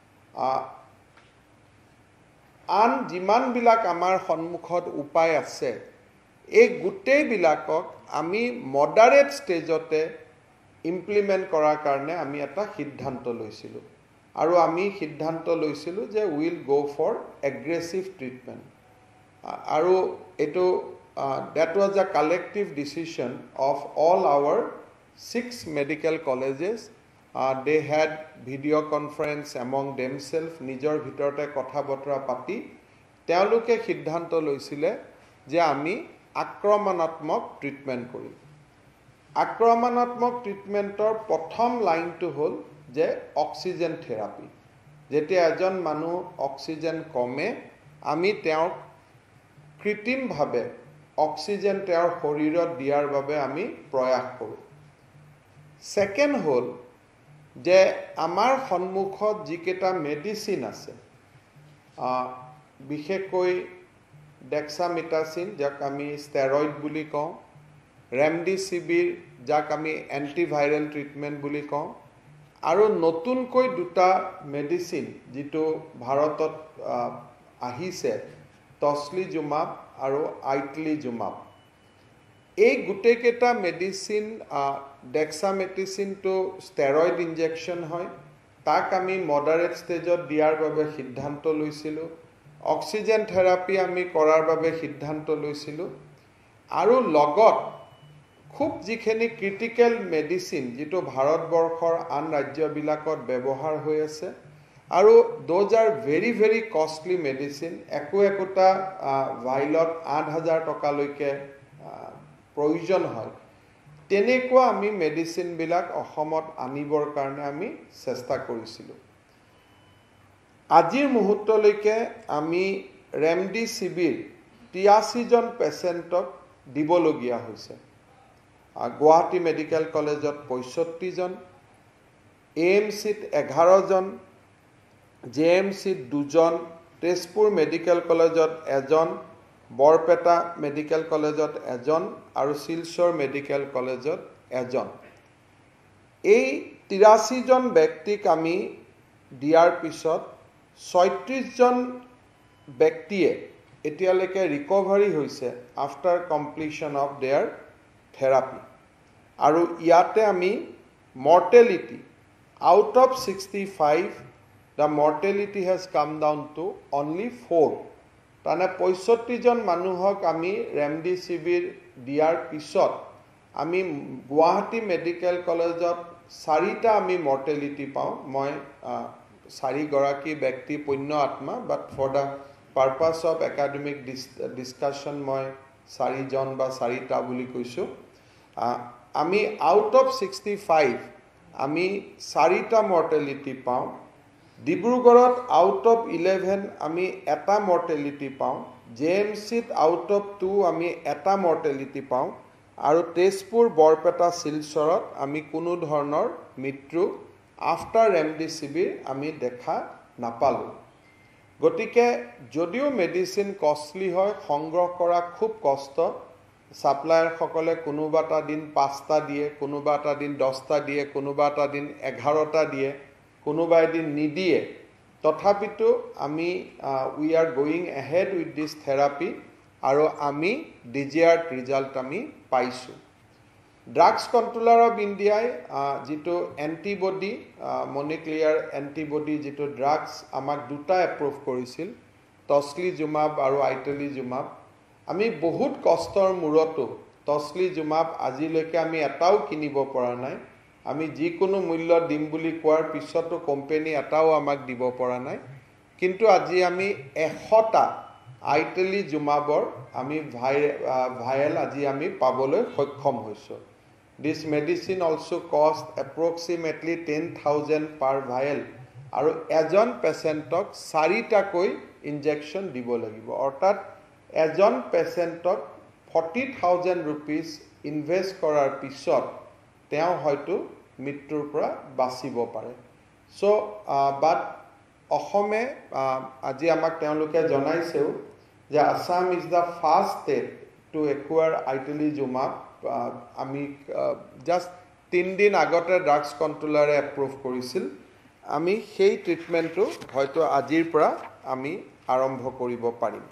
আন যিমানবিলাক আমাৰ সন্মুখত উপায় আছে এই গোটেইবিলাকক আমি মডাৰেট ষ্টেজতে ইমপ্লিমেণ্ট কৰাৰ কাৰণে আমি এটা সিদ্ধান্ত লৈছিলোঁ আৰু আমি সিদ্ধান্ত লৈছিলোঁ যে উইল গ' ফৰ এগ্ৰেছিভ ট্ৰিটমেণ্ট আৰু এইটো that was a collective decision of all our six medical colleges. They had video' conference among themselves, নিজৰ ভিতৰতে কথা বতৰা পাতি তেওঁলোকে সিদ্ধান্ত লৈছিলে যে আমি আক্ৰমণাত্মক ট্ৰিটমেণ্ট কৰিম। আক্ৰমণাত্মক ট্ৰিটমেণ্টৰ প্ৰথম লাইনটো হ'ল যে অক্সিজেন থেৰাপি। যেতিয়া এজন মানুহ অক্সিজেন কমে আমি তেওঁক কৃত্ৰিমভাৱে অক্সিজেন তেওঁৰ শৰীৰত দিয়াৰ বাবে আমি প্ৰয়াস কৰোঁ। ছেকেণ্ড হ'ল যে আমাৰ সন্মুখত যিকেইটা মেডিচিন আছে, বিশেষকৈ ডেক্সামিটাচিন যাক আমি ষ্টেৰইড বুলি কওঁ, ৰেমডিচিভিৰ যাক আমি এণ্টিভাইৰেল ট্ৰিটমেণ্ট বুলি কওঁ, আৰু নতুনকৈ দুটা মেডিচিন যিটো ভাৰতত আহিছে, টছলিজুমাব আৰু আইটলিজুমাব। এই গোটেইকেইটা মেডিচিন, ডেক্সামেটিচিনটো ষ্টেৰইড ইনজেকশ্যন হয়, তাক আমি মডাৰেট ষ্টেজত দিয়াৰ বাবে সিদ্ধান্ত লৈছিলোঁ। অক্সিজেন থেৰাপি আমি কৰাৰ বাবে সিদ্ধান্ত লৈছিলোঁ আৰু লগত খুব যিখিনি ক্ৰিটিকেল মেডিচিন যেটো ভাৰতবৰ্ষৰ আন ৰাজ্যবিলাকত ব্যৱহাৰ হৈ আছে আৰু those are very very costly medicine একো একোটা ভাইলত আঠ হাজাৰ টকালৈকে প্ৰয়োজন হয় তেনেকুৱা আমি মেডিচিনবিলাক অসমত আনিবৰ কাৰণে আমি চেষ্টা কৰিছিলোঁ আজিৰ মুহূৰ্তলৈকে আমি ৰেমডিচিভিৰ তিৰাশী জন পেচেণ্টক দিবলগীয়া হৈছে গুৱাহাটী মেডিকেল কলেজত পঁয়ষষ্ঠি জন এ এম চিত এঘাৰ জন জে এম চিত দুজন তেজপুৰ মেডিকেল কলেজত এজন বৰপেটা মেডিকেল কলেজত এজন আৰু শিলচৰ মেডিকেল কলেজত এজন এই তিৰাশী জন ব্যক্তিক আমি দিয়াৰ পিছত ছয়ত্ৰিশ জন ব্যক্তিয়ে এতিয়ালৈকে ৰিকভাৰী হৈছে after completion of their therapy আৰু ইয়াতে আমি mortality out of sixty five the mortality has come down to only four তাৰমানে পঁয়ষষ্ঠি জন মানুহক আমি ৰেমডিচিভিৰ দিয়াৰ পিছত আমি গুৱাহাটী মেডিকেল কলেজত চাৰিটা আমি মৰ্টেলিটি পাওঁ মই চাৰিগৰাকী ব্যক্তি পুণ্য আত্মা but for the purpose of academic discussion মই চাৰিজন বা চাৰিটা বুলি কৈছোঁ আমি আউট অফ ছিক্সটি ফাইভ আমি চাৰিটা মৰ্টেলিটি পাওঁ ডিব্ৰুগড়ত আউট অফ ইলেভেন আমি এটা মৰ্টেলিটি পাওঁ জে এম চিত আউট অফ টু আমি এটা মৰ্টেলিটি পাওঁ আৰু তেজপুৰ বৰপেটা শিলচৰত আমি কোনো ধৰণৰ মৃত্যু আফটাৰ ৰেমডিচিভিৰ আমি দেখা নাপালোঁ গতিকে যদিও মেডিচিন কষ্টলি হয় সংগ্ৰহ কৰা খুব কষ্ট সাপ্লায়াৰসকলে কোনোবা এটা দিন পাঁচটা দিয়ে কোনোবা এটা দিন দহটা দিয়ে কোনোবা এটা দিন এঘাৰটা দিয়ে কোনোবা এদিন নিদিয়ে তথাপিতো আমি we are going ahead with this therapy আৰু আমি ডিজিআৰ্ট ৰিজাল্ট আমি পাইছোঁ ড্ৰাগছ কণ্ট্ৰলাৰ অফ ইণ্ডিয়াই যিটো এণ্টিবডি মনিক্লিয়াৰ এণ্টিবডি যিটো ড্ৰাগছ আমাক দুটা এপ্ৰুভ কৰিছিল টছলিজুমাব আৰু আইটলিজুমাব আমি বহুত কষ্টৰ মূৰতো টছলিজুমাব আজিলৈকে আমি এটাও কিনিব পৰা নাই আমি যিকোনো মূল্য দিম বুলি কোৱাৰ পিছতো কোম্পানী এটাও আমাক দিব পৰা নাই কিন্তু আজি আমি এশটা আইটলিজুমাবৰ আমি ভাইল আজি আমি পাবলৈ সক্ষম হৈছোঁ this medicine also cost approximately ten thousand per vial আৰু এজন পেচেণ্টক চাৰিটাকৈ ইনজেকশ্যন দিব লাগিব অৰ্থাৎ এজন পেচেণ্টক ফৰ্টি থাউজেণ্ড ৰুপিজ ইনভেষ্ট কৰাৰ পিছত তেওঁ হয়তো মৃত্যুৰ পৰা বাচিব পাৰে চ' বাট অসমে আজি আমাক তেওঁলোকে জনাইছেও যে Assam is the first state to acquire itolizumab আমি জাষ্ট তিনিদিন আগতে ড্ৰাগছ কণ্ট্ৰলাৰে এপ্ৰুভ কৰিছিল আমি সেই ট্ৰিটমেণ্টটো হয়তো আজিৰ পৰা আমি আৰম্ভ কৰিব পাৰিম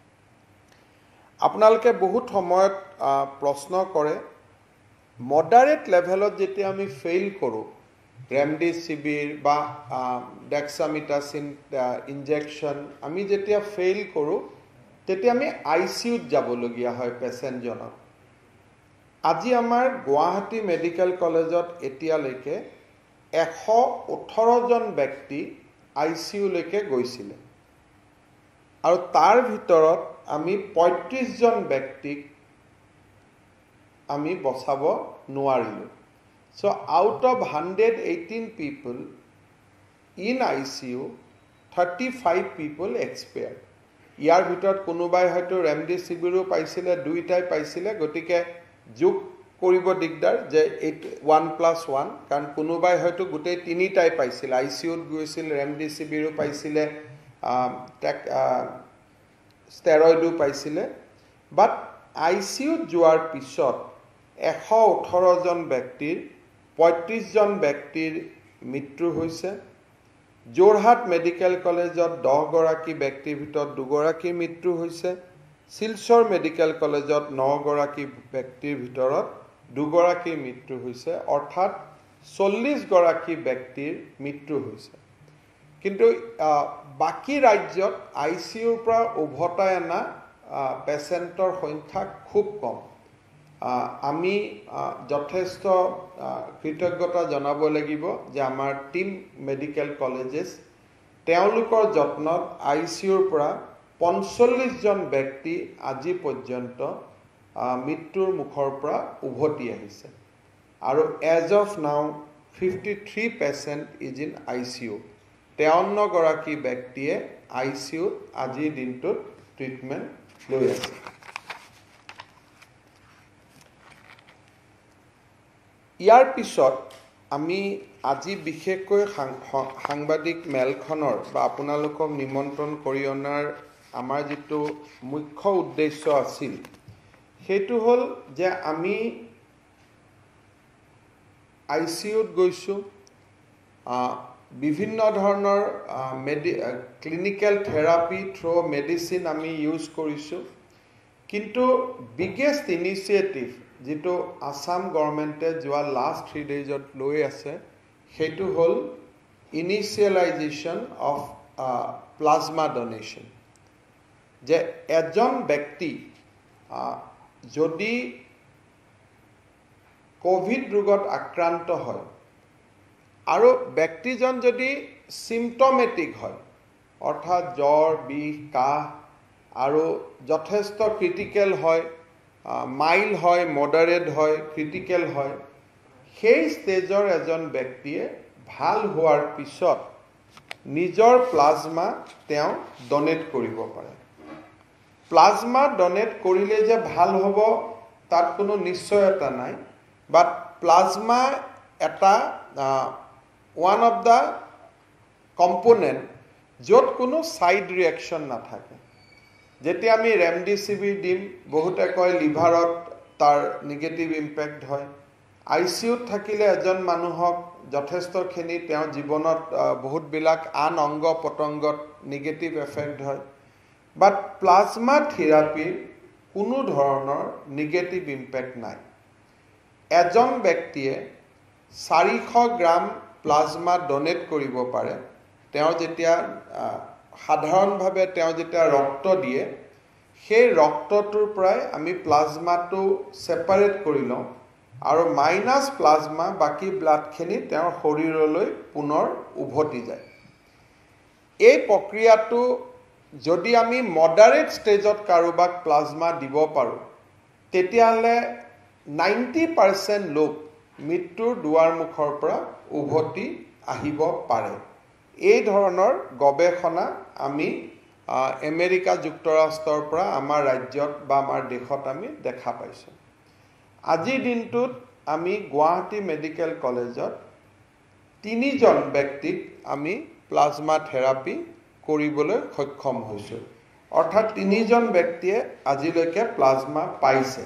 আপোনালোকে বহুত সময়ত প্ৰশ্ন কৰে মডাৰেট লেভেলত যেতিয়া আমি ফেইল কৰোঁ ৰেমডিচিভিৰ বা ডেক্সামিটাচিন ইনজেকশ্যন আমি যেতিয়া ফেইল কৰোঁ তেতিয়া আমি আই চি ইউত যাবলগীয়া হয় পেচেণ্টজনক আজি আমাৰ গুৱাহাটী মেডিকেল কলেজত এতিয়ালৈকে এশ ওঠৰজন ব্যক্তি আই চি ইউলৈকে গৈছিলে আৰু তাৰ ভিতৰত আমি পঁয়ত্ৰিশজন ব্যক্তিক আমি বচাব নোৱাৰিলোঁ so' out of hundred eighteen people in I C U thirty five people expired ইয়াৰ ভিতৰত কোনোবাই হয়তো ৰেমডিচিভিৰো পাইছিলে দুইটাই পাইছিলে গতিকে যোগ কৰিব দিগদাৰ যে এইট ওৱান প্লাছ ওৱান কাৰণ কোনোবাই হয়তো গোটেই তিনিটাই পাইছিলে আই চি ইউত গৈছিল ৰেমডিচিভিৰো পাইছিলে ষ্টেৰইডো পাইছিলে বাট আই চি ইউত যোৱাৰ পিছত এশ ওঠৰজন ব্যক্তিৰ পঁয়ত্ৰিশজন ব্যক্তিৰ মৃত্যু হৈছে যোৰহাট মেডিকেল কলেজত দহগৰাকী ব্যক্তিৰ ভিতৰত দুগৰাকীৰ মৃত্যু হৈছে শিলচৰ মেডিকেল কলেজত নগৰাকী ব্যক্তিৰ ভিতৰত দুগৰাকীৰ মৃত্যু হৈছে অৰ্থাৎ চল্লিছগৰাকী ব্যক্তিৰ মৃত্যু হৈছে কিন্তু বাকী ৰাজ্যত আই চি ইউৰ পৰা উভতাই অনা পেচেণ্টৰ সংখ্যা খুব কম আমি যথেষ্ট কৃতজ্ঞতা জনাব লাগিব যে আমাৰ টিম মেডিকেল কলেজেছ তেওঁলোকৰ যত্নত আই চি ইউৰ পৰা পঞ্চল্লিছ জন ব্যক্তি আজি পৰ্যন্ত মৃত্যুৰ মুখৰ পৰা উভতি আহিছে আৰু as of now fifty three percent is in I C U তেৱন্ন গৰাকী ব্যক্তিয়ে আই চি ইউত আজিৰ দিনটোত ট্ৰিটমেণ্ট লৈ আছে ইয়াৰ পিছত আমি আজি বিশেষকৈ সাংবাদিক মেলখনৰ বা আপোনালোকক নিমন্ত্ৰণ কৰি অনাৰ আমাৰ যিটো মুখ্য উদ্দেশ্য আছিল সেইটো হ'ল যে আমি আই চি ইউত গৈছোঁ বিভিন্ন ধৰণৰ মেডি ক্লিনিকেল থেৰাপি থ্ৰু মেডিচিন আমি ইউজ কৰিছোঁ কিন্তু বিগেষ্ট ইনিচিয়েটিভ যেটো আসাম গভৰ্ণমেণ্টে যোৱা লাষ্ট থ্ৰী ডেজত লৈ আছে সেইটো হ'ল ইনিচিয়েলাইজেশ্যন অফ প্লাজমা ডনেশ্যন যে এজন ব্যক্তি যদি কোভিড ৰোগত আক্ৰান্ত হয় আৰু ব্যক্তিজন যদি চিম্পটমেটিক হয় অৰ্থাৎ জ্বৰ বিষ কাহ আৰু যথেষ্ট ক্ৰিটিকেল হয় মাইল হয় মডাৰেট হয় ক্ৰিটিকেল হয় সেই ষ্টেজৰ এজন ব্যক্তিয়ে ভাল হোৱাৰ পিছত নিজৰ প্লাজমা তেওঁ ডনেট কৰিব পাৰে প্লাজমা ডনেট কৰিলে যে ভাল হ'ব তাত কোনো নিশ্চয়তা নাই বাট প্লাজমা এটা ওৱান অফ দ্য কম্পোনেণ্ট য'ত কোনো ছাইড ৰিয়েকশ্যন নাথাকে যেতিয়া আমি ৰেমডিচিভিৰ দিম বহুতে কয় লিভাৰত তাৰ নিগেটিভ ইম্পেক্ট হয় আই চি ইউত থাকিলে এজন মানুহক যথেষ্টখিনি তেওঁ জীৱনত বহুতবিলাক আন অংগ পতংগত নিগেটিভ এফেক্ট হয় বাট প্লাজমা থেৰাপিৰ কোনো ধৰণৰ নিগেটিভ ইম্পেক্ট নাই এজন ব্যক্তিয়ে চাৰিশ গ্ৰাম প্লাজমা ডনেট কৰিব পাৰে তেওঁ যেতিয়া সাধাৰণভাৱে তেওঁ যেতিয়া ৰক্ত দিয়ে সেই ৰক্তটোৰ পৰাই আমি প্লাজমাটো সেপাৰেট কৰি লওঁ আৰু মাইনাছ প্লাজমা বাকি ব্লাডখিনি তেওঁৰ শৰীৰলৈ পুনৰ উভতি যায় এই প্ৰক্ৰিয়াটো যদি আমি মডাৰেট ষ্টেজত কাৰোবাক প্লাজমা দিব পাৰোঁ তেতিয়াহ'লে নাইণ্টি পাৰ্চেণ্ট লোক মৃত্যুৰ দুৱাৰ মুখৰ পৰা উভতি আহিব পাৰে এই ধৰণৰ গৱেষণা আমি আমেৰিকা যুক্তৰাষ্ট্ৰৰ পৰা আমাৰ ৰাজ্যত বা আমাৰ দেশত আমি দেখা পাইছোঁ আজিৰ দিনটোত আমি গুৱাহাটী মেডিকেল কলেজত তিনিজন ব্যক্তিক আমি প্লাজমা থেৰাপি কৰিবলৈ সক্ষম হৈছোঁ অৰ্থাৎ তিনিজন ব্যক্তিয়ে আজিলৈকে প্লাজমা পাইছে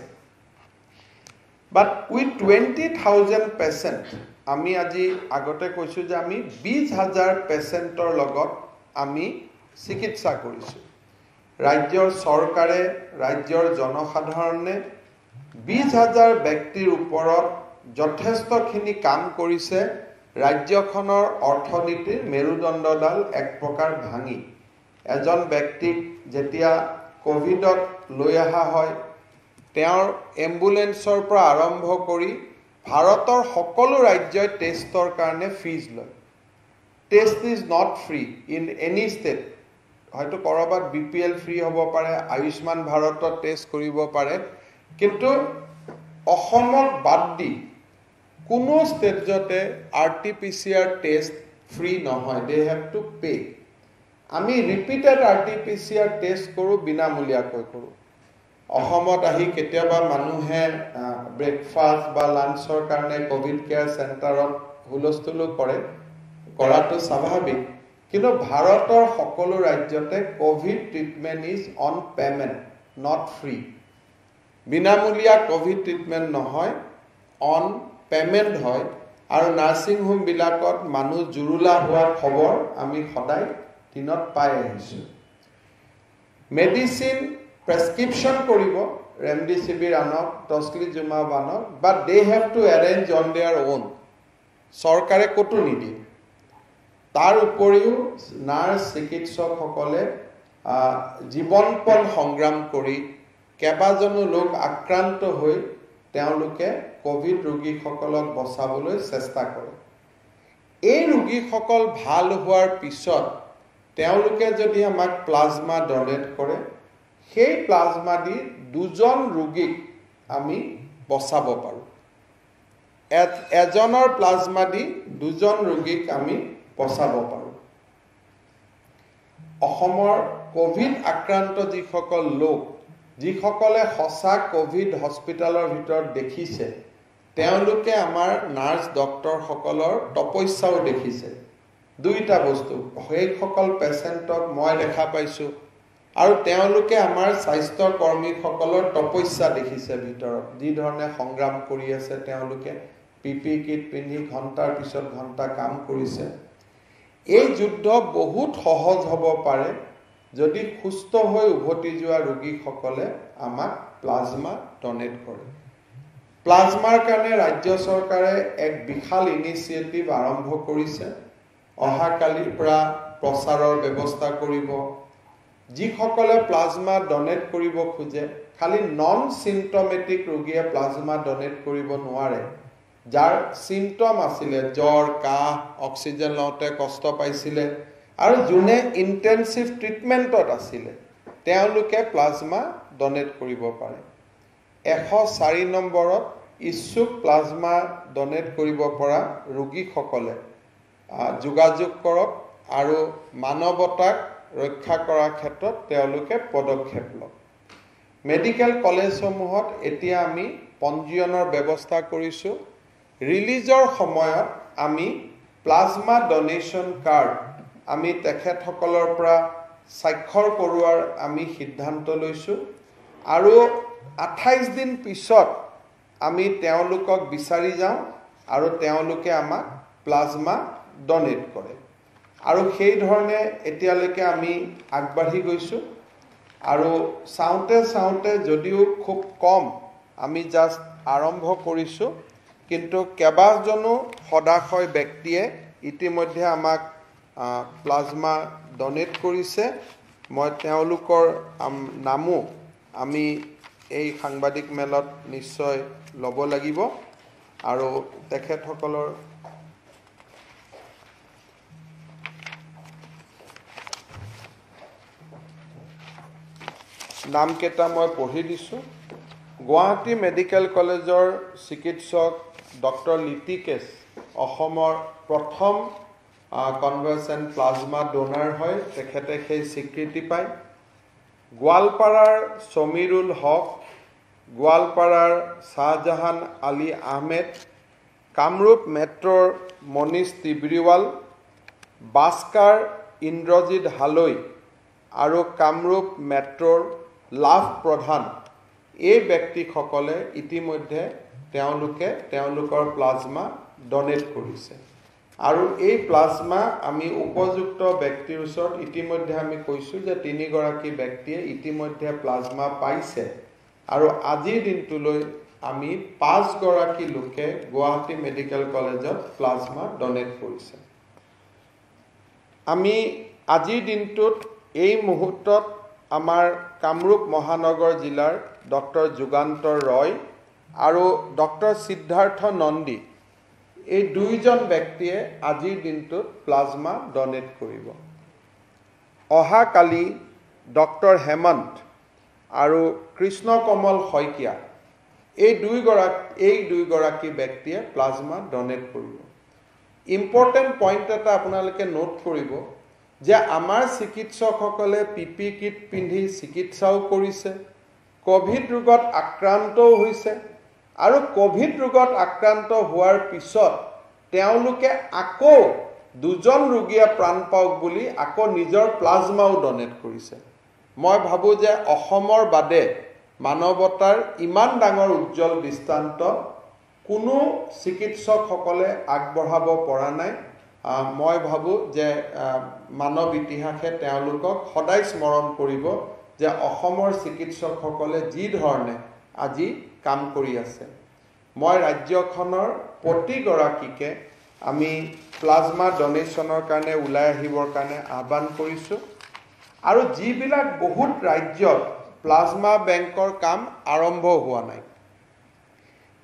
but with twenty thousand patient আমি আজি আগতে কৈছোঁ যে আমি বিশ হাজাৰ পেচেণ্টৰ লগত আমি চিকিৎসা কৰিছোঁ ৰাজ্যৰ চৰকাৰে ৰাজ্যৰ জনসাধাৰণে বিশ হাজাৰ ব্যক্তিৰ ওপৰত যথেষ্টখিনি কাম কৰিছে ৰাজ্যখনৰ অৰ্থনীতিৰ মেৰুদণ্ডডাল এক প্ৰকাৰ ভাঙি এজন ব্যক্তিক যেতিয়া কোভিডত লৈ অহা হয় তেওঁৰ এম্বুলেন্সৰ পৰা আৰম্ভ কৰি ভাৰতৰ সকলো ৰাজ্যই টেষ্টৰ কাৰণে ফিজ লয় test is not free in any state হয়তো কৰবাত বি পি এল ফ্ৰী হ'ব পাৰে আয়ুষ্মান ভাৰতত টেষ্ট কৰিব পাৰে কিন্তু অসমত বাদ দি কোনো ষ্টেটতে R T P C R test free নহয় দে হেভ টু পে আমি repeated R T P C R test কৰোঁ বিনামূলীয়াকৈ কৰোঁ অসমত আহি কেতিয়াবা মানুহে ব্ৰেকফাষ্ট বা লাঞ্চৰ কাৰণে কোভিড কেয়াৰ চেণ্টাৰত হুলস্থুলো কৰে কৰাটো স্বাভাৱিক কিন্তু ভাৰতৰ সকলো ৰাজ্যতে covid treatment is on payment not free বিনামূলীয়া কোভিড ট্ৰিটমেণ্ট নহয় অন পেমেণ্ট হয় আৰু নাৰ্ছিং হোমবিলাকত মানুহ জুৰুলা হোৱাৰ খবৰ আমি সদায় দিনত পাই আহিছোঁ মেডিচিন প্ৰেছক্ৰিপশ্যন কৰিব ৰেমডিচিভিৰ আনক টছলিজুমাব আনক but they have to arrange on their own চৰকাৰে ক'তো নিদিয়ে তাৰ উপৰিও নাৰ্ছ চিকিৎসকসকলে জীৱনপণ সংগ্ৰাম কৰি কেইবাজনো লোক আক্ৰান্ত হৈ তেওঁলোকে কোভিড ৰোগীসকলক বচাবলৈ চেষ্টা কৰে। এই ৰোগীসকল ভাল হোৱাৰ পিছত তেওঁলোকে যদি আমাক প্লাজমা ডনেট কৰে, সেই প্লাজমা দি দুজন ৰোগীক আমি বচাব পাৰোঁ। এজনৰ প্লাজমা দি দুজন ৰোগীক আমি বচাব পাৰোঁ। অসমৰ কোভিড আক্ৰান্ত যিসকল লোক, যিসকলে সঁচা কোভিড হস্পিটেলৰ ভিতৰত দেখিছে, তেওঁলোকে আমাৰ নাৰ্ছ ডক্টৰসকলৰ তপস্যাও দেখিছে। দুইটা বস্তু, সেইসকল পেচেণ্টক মই দেখা পাইছোঁ আৰু তেওঁলোকে আমাৰ স্বাস্থ্য কৰ্মীসকলৰ তপস্যা দেখিছে ভিতৰত, যি ধৰণে সংগ্ৰাম কৰি আছে। তেওঁলোকে পি পি কিট পিন্ধি ঘণ্টাৰ পিছত ঘণ্টা কাম কৰিছে। এই যুদ্ধ বহুত সহজ হ'ব পাৰে যদি সুস্থ হৈ উভতি যোৱা ৰোগীসকলে আমাক প্লাজমা ডনেট কৰে। প্লাজমাৰ কাৰণে ৰাজ্য চৰকাৰে এক বিশাল ইনিচিয়েটিভ আৰম্ভ কৰিছে। অহাকালিৰ পৰা প্ৰচাৰৰ ব্যৱস্থা কৰিব। যিসকলে প্লাজমা ডনেট কৰিব খোজে, খালি নন চিমটমেটিক ৰোগীয়ে প্লাজমা ডনেট কৰিব নোৱাৰে। যাৰ চিমটম আছিলে, জ্বৰ, কাহ, অক্সিজেন লওঁতে কষ্ট পাইছিলে আৰু যোনে ইণ্টেনচিভ ট্ৰিটমেণ্টত আছিলে, তেওঁলোকে প্লাজমা ডনেট কৰিব পাৰে। এশ চাৰি নম্বৰত ইচ্ছুক প্লাজমা ডনেট কৰিব পৰা ৰোগীসকলে যোগাযোগ কৰক আৰু মানৱতাক ৰক্ষা কৰাৰ ক্ষেত্ৰত তেওঁলোকে পদক্ষেপ লওক। মেডিকেল কলেজসমূহত এতিয়া আমি পঞ্জীয়নৰ ব্যৱস্থা কৰিছোঁ। ৰিলিজৰ সময়ত আমি প্লাজমা ডনেশ্যন কাৰ্ড আমি তেখেতসকলৰ পৰা স্বাক্ষৰ কৰোৱাৰ আমি সিদ্ধান্ত লৈছোঁ আৰু আঠাইছ দিন পিছত আমি তেওঁলোকক বিচাৰি যাওঁ আৰু তেওঁলোকে আমাক প্লাজমা ডনেট কৰে। আৰু সেই ধৰণে এতিয়ালৈকে আমি আগবাঢ়ি গৈছোঁ আৰু চাওঁতে চাওঁতে যদিও খুব কম, আমি জাষ্ট আৰম্ভ কৰিছোঁ, কিন্তু কেইবাজনো সদাশয় ব্যক্তিয়ে ইতিমধ্যে আমাক প্লাজমা ডনেট কৰিছে। মই তেওঁলোকৰ নামো আমি এই সাংবাদিক মেলত নিশ্চয় ল'ব লাগিব আৰু তেখেতসকলৰ নামকেইটা মই পঢ়ি দিছোঁ। গুৱাহাটী মেডিকেল কলেজৰ চিকিৎসক ডক্টৰ লিটিকেশ অসমৰ প্ৰথম কনভাৰ্চেণ্ট প্লাজমা ডোনাৰ হয়, তেখেতে সেই স্বীকৃতি পায়। গোৱালপাৰাৰ সমীৰুল হক, গোৱালপাৰাৰ শ্বাহজাহান আলী আহমেদ, কামৰূপ মেট্ৰৰ মনীষ তিব্ৰিৱাল, বাস্কাৰ ইন্দ্ৰজিৎ হালৈ আৰু কামৰূপ মেট্ৰৰ লাভ প্ৰধান, এই ব্যক্তিসকলে ইতিমধ্যে তেওঁলোকে তেওঁলোকৰ প্লাজমা ডনেট কৰিছে। আৰু এই প্লাজমা আমি উপযুক্ত ব্যক্তিৰ ওচৰত ইতিমধ্যে আমি কৈছোঁ যে তিনিগৰাকী ব্যক্তিয়ে ইতিমধ্যে প্লাজমা পাইছে আৰু আজিৰ দিনটোলৈ আমি পাঁচগৰাকী লোকে গুৱাহাটী মেডিকেল কলেজত প্লাজমা ডনেট কৰিছে। আমি আজিৰ দিনটোত এই মুহূৰ্তত আমাৰ কামৰূপ মহানগৰ জিলাৰ ডক্টৰ যুগান্তৰ ৰয় আৰু ডক্টৰ সিদ্ধাৰ্থ নন্দী, এই দুইজন ব্যক্তিয়ে আজিৰ দিনটোত প্লাজমা ডনেট কৰিব। অহাকালি ডক্টৰ হেমন্ত আৰু কৃষ্ণ কমল শইকীয়া, এই দুইগৰাকী এই দুইগৰাকী ব্যক্তিয়ে প্লাজমা ডনেট কৰিব। ইম্পৰ্টেণ্ট পইণ্ট এটা আপোনালোকে নোট কৰিব যে আমাৰ চিকিৎসকসকলে পি পি কিট পিন্ধি চিকিৎসাও কৰিছে, কোভিড ৰোগত আক্ৰান্তও হৈছে আৰু কোভিড ৰোগত আক্ৰান্ত হোৱাৰ পিছত তেওঁলোকে আকৌ দুজন ৰোগীয়ে প্ৰাণ পাওক বুলি আকৌ নিজৰ প্লাজমাও ডনেট কৰিছে। মই ভাবোঁ যে অসমৰ বাদে মানৱতাৰ ইমান ডাঙৰ উজ্জ্বল দৃষ্টান্ত কোনো চিকিৎসকসকলে আগবঢ়াব পৰা নাই। মই ভাবোঁ যে মানৱ ইতিহাসে তেওঁলোকক সদায় স্মৰণ কৰিব যে অসমৰ চিকিৎসকসকলে যি ধৰণে আজি কাম কৰি আছে। মই ৰাজ্যখনৰ প্ৰতিগৰাকীকে আমি প্লাজমা ডনেশ্যনৰ কাৰণে ওলাই আহিবৰ কাৰণে আহ্বান কৰিছোঁ আৰু যিবিলাক বহুত ৰাজ্যত প্লাজমা বেংকৰ কাম আৰম্ভ হোৱা নাই,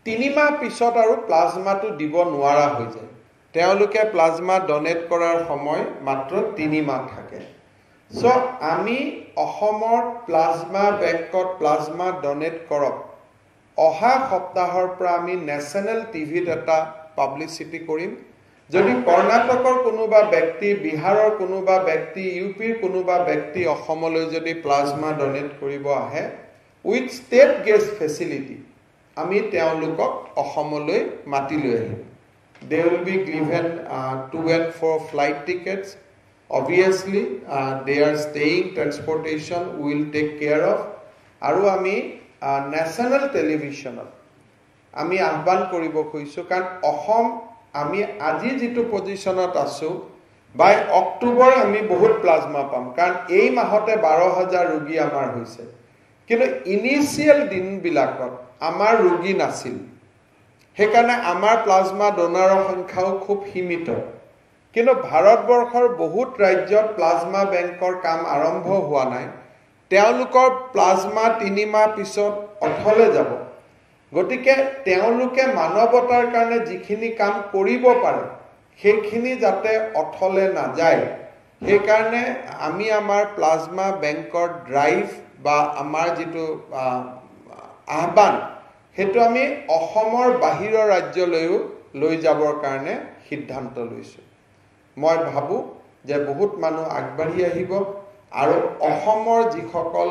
তিনি মাহ পিছত আৰু প্লাজমাটো দিব নোৱাৰা হৈ যায় তেওঁলোকে প্লাজমা ডনেট কৰাৰ সময় মাত্ৰ তিনি মাহ থাকে সো আমি অসমৰ প্লাজমা বেংকত প্লাজমা ডনেট কৰক অহা সপ্তাহৰ পৰা আমি নেশ্যনেল টিভিত এটা পাব্লিচিটি কৰিম যদি কৰ্ণাটকৰ কোনোবা ব্যক্তি বিহাৰৰ কোনোবা ব্যক্তি ইউপিৰ কোনোবা ব্যক্তি অসমলৈ যদি প্লাজমা ডনেট কৰিব আহে উইথ ষ্টেট গেষ্ট ফেচিলিটি আমি তেওঁলোকক অসমলৈ মাতি লৈ আহিম they will be given uh, to and for flight tickets obviously uh, they are staying transportation we will take care of aru ami uh, national television ami ahban koribo khoisu kan ohom ami aji jitu position ot asu by october ami bahut plasma pam kan ei mahote twelve thousand rogi amar hoise kintu initial din bilakot amar rogi nasil হেকাৰণে আমাৰ plasma ডোনাৰৰ সংখ্যাও খুব সীমিত কিন্তু ভাৰতবৰ্ষৰ বহুত ৰাজ্যত plasma বেংকৰ কাম আৰম্ভ হোৱা নাই তেওঁলোকৰ প্লাজমা তিনি মাহ পিছত অথলে যাব গতিকে তেওঁলোকে মানৱতাৰ কাৰণে যিখিনি কাম কৰিব পাৰে সেইখিনি যাতে অথলে না যায় হেকাৰণে আমি আমাৰ প্লাজমা বেংকৰ ড্ৰাইভ বা আমাৰ যেটো আহ্বান হেতু আমি অসমৰ বাহিৰৰ ৰাজ্যলৈও লৈ যাবৰ কাৰণে সিদ্ধান্ত লৈছো মই ভাবো যে বহুত মানুহ আগবাঢ়ি আহিব আৰু অসমৰ যিসকল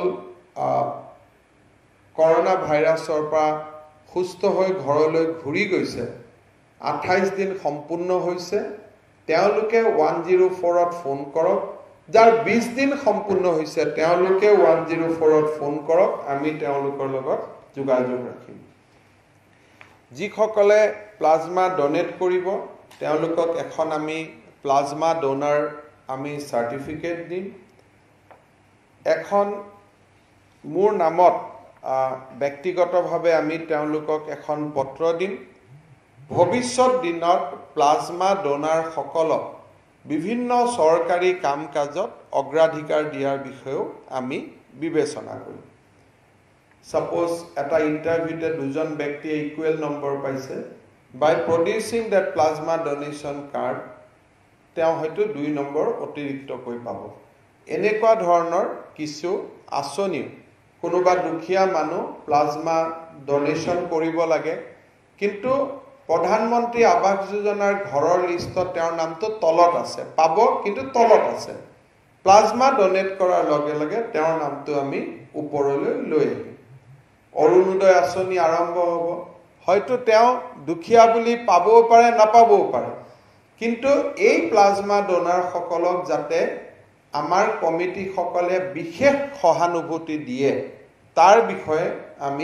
কৰোনা ভাইৰাছৰ পৰা সুস্থ হৈ ঘৰলৈ ঘূৰি গৈছে আঠাইশ দিন সম্পূৰ্ণ হৈছে তেওঁলোকে one oh four ত ফোন কৰক যাৰ বিশ দিন সম্পূৰ্ণ হৈছে তেওঁলোকে one oh four ত ফোন কৰক আমি তেওঁলোকৰ লগত যোগাযোগ ৰাখিম যিসকলে প্লাজমা ডনেট কৰিব তেওঁলোকক এখন আমি প্লাজমা ডোনাৰ আমি সাৰ্টিফিকেট দিম এখন মোৰ নামত ব্যক্তিগতভাৱে আমি তেওঁলোকক এখন পত্ৰ দিম ভৱিষ্যত দিনত প্লাজমা ডোনাৰ সকলক বিভিন্ন চৰকাৰী কাম কাজত অগ্ৰাধিকাৰ দিয়াৰ বিষয়েও আমি বিবেচনা কৰিম Suppose at a interview the দুজন ব্যক্তি equal number পাইছে by producing that plasma donation card তেওঁ হয়তো দুই নম্বৰ অতিৰিক্ত কৈ পাব এনেকুৱা ধৰণৰ কিছু আঁচনি কোনোবা দুখীয়া মানুহ প্লাজমা ডনেশ্যন কৰিব লাগে কিন্তু প্ৰধানমন্ত্ৰী আৱাস যোজনাৰ ঘৰৰ লিষ্টত তেওঁৰ নামটো তলত আছে পাব কিন্তু তলত আছে প্লাজমা ডনেট কৰাৰ লগে লগে তেওঁৰ নামটো আমি ওপৰলৈ লৈ আহিম অৰুণোদয় আঁচনি আৰম্ভ হ'ব হয়তো তেওঁ দুখীয়া বুলি পাবও পাৰে নাপাবও পাৰে কিন্তু এই প্লাজমা ডোনাৰ সকলক যাতে আমাৰ কমিটি সকলে বিশেষ সহানুভূতি দিয়ে তাৰ বিষয়ে আমি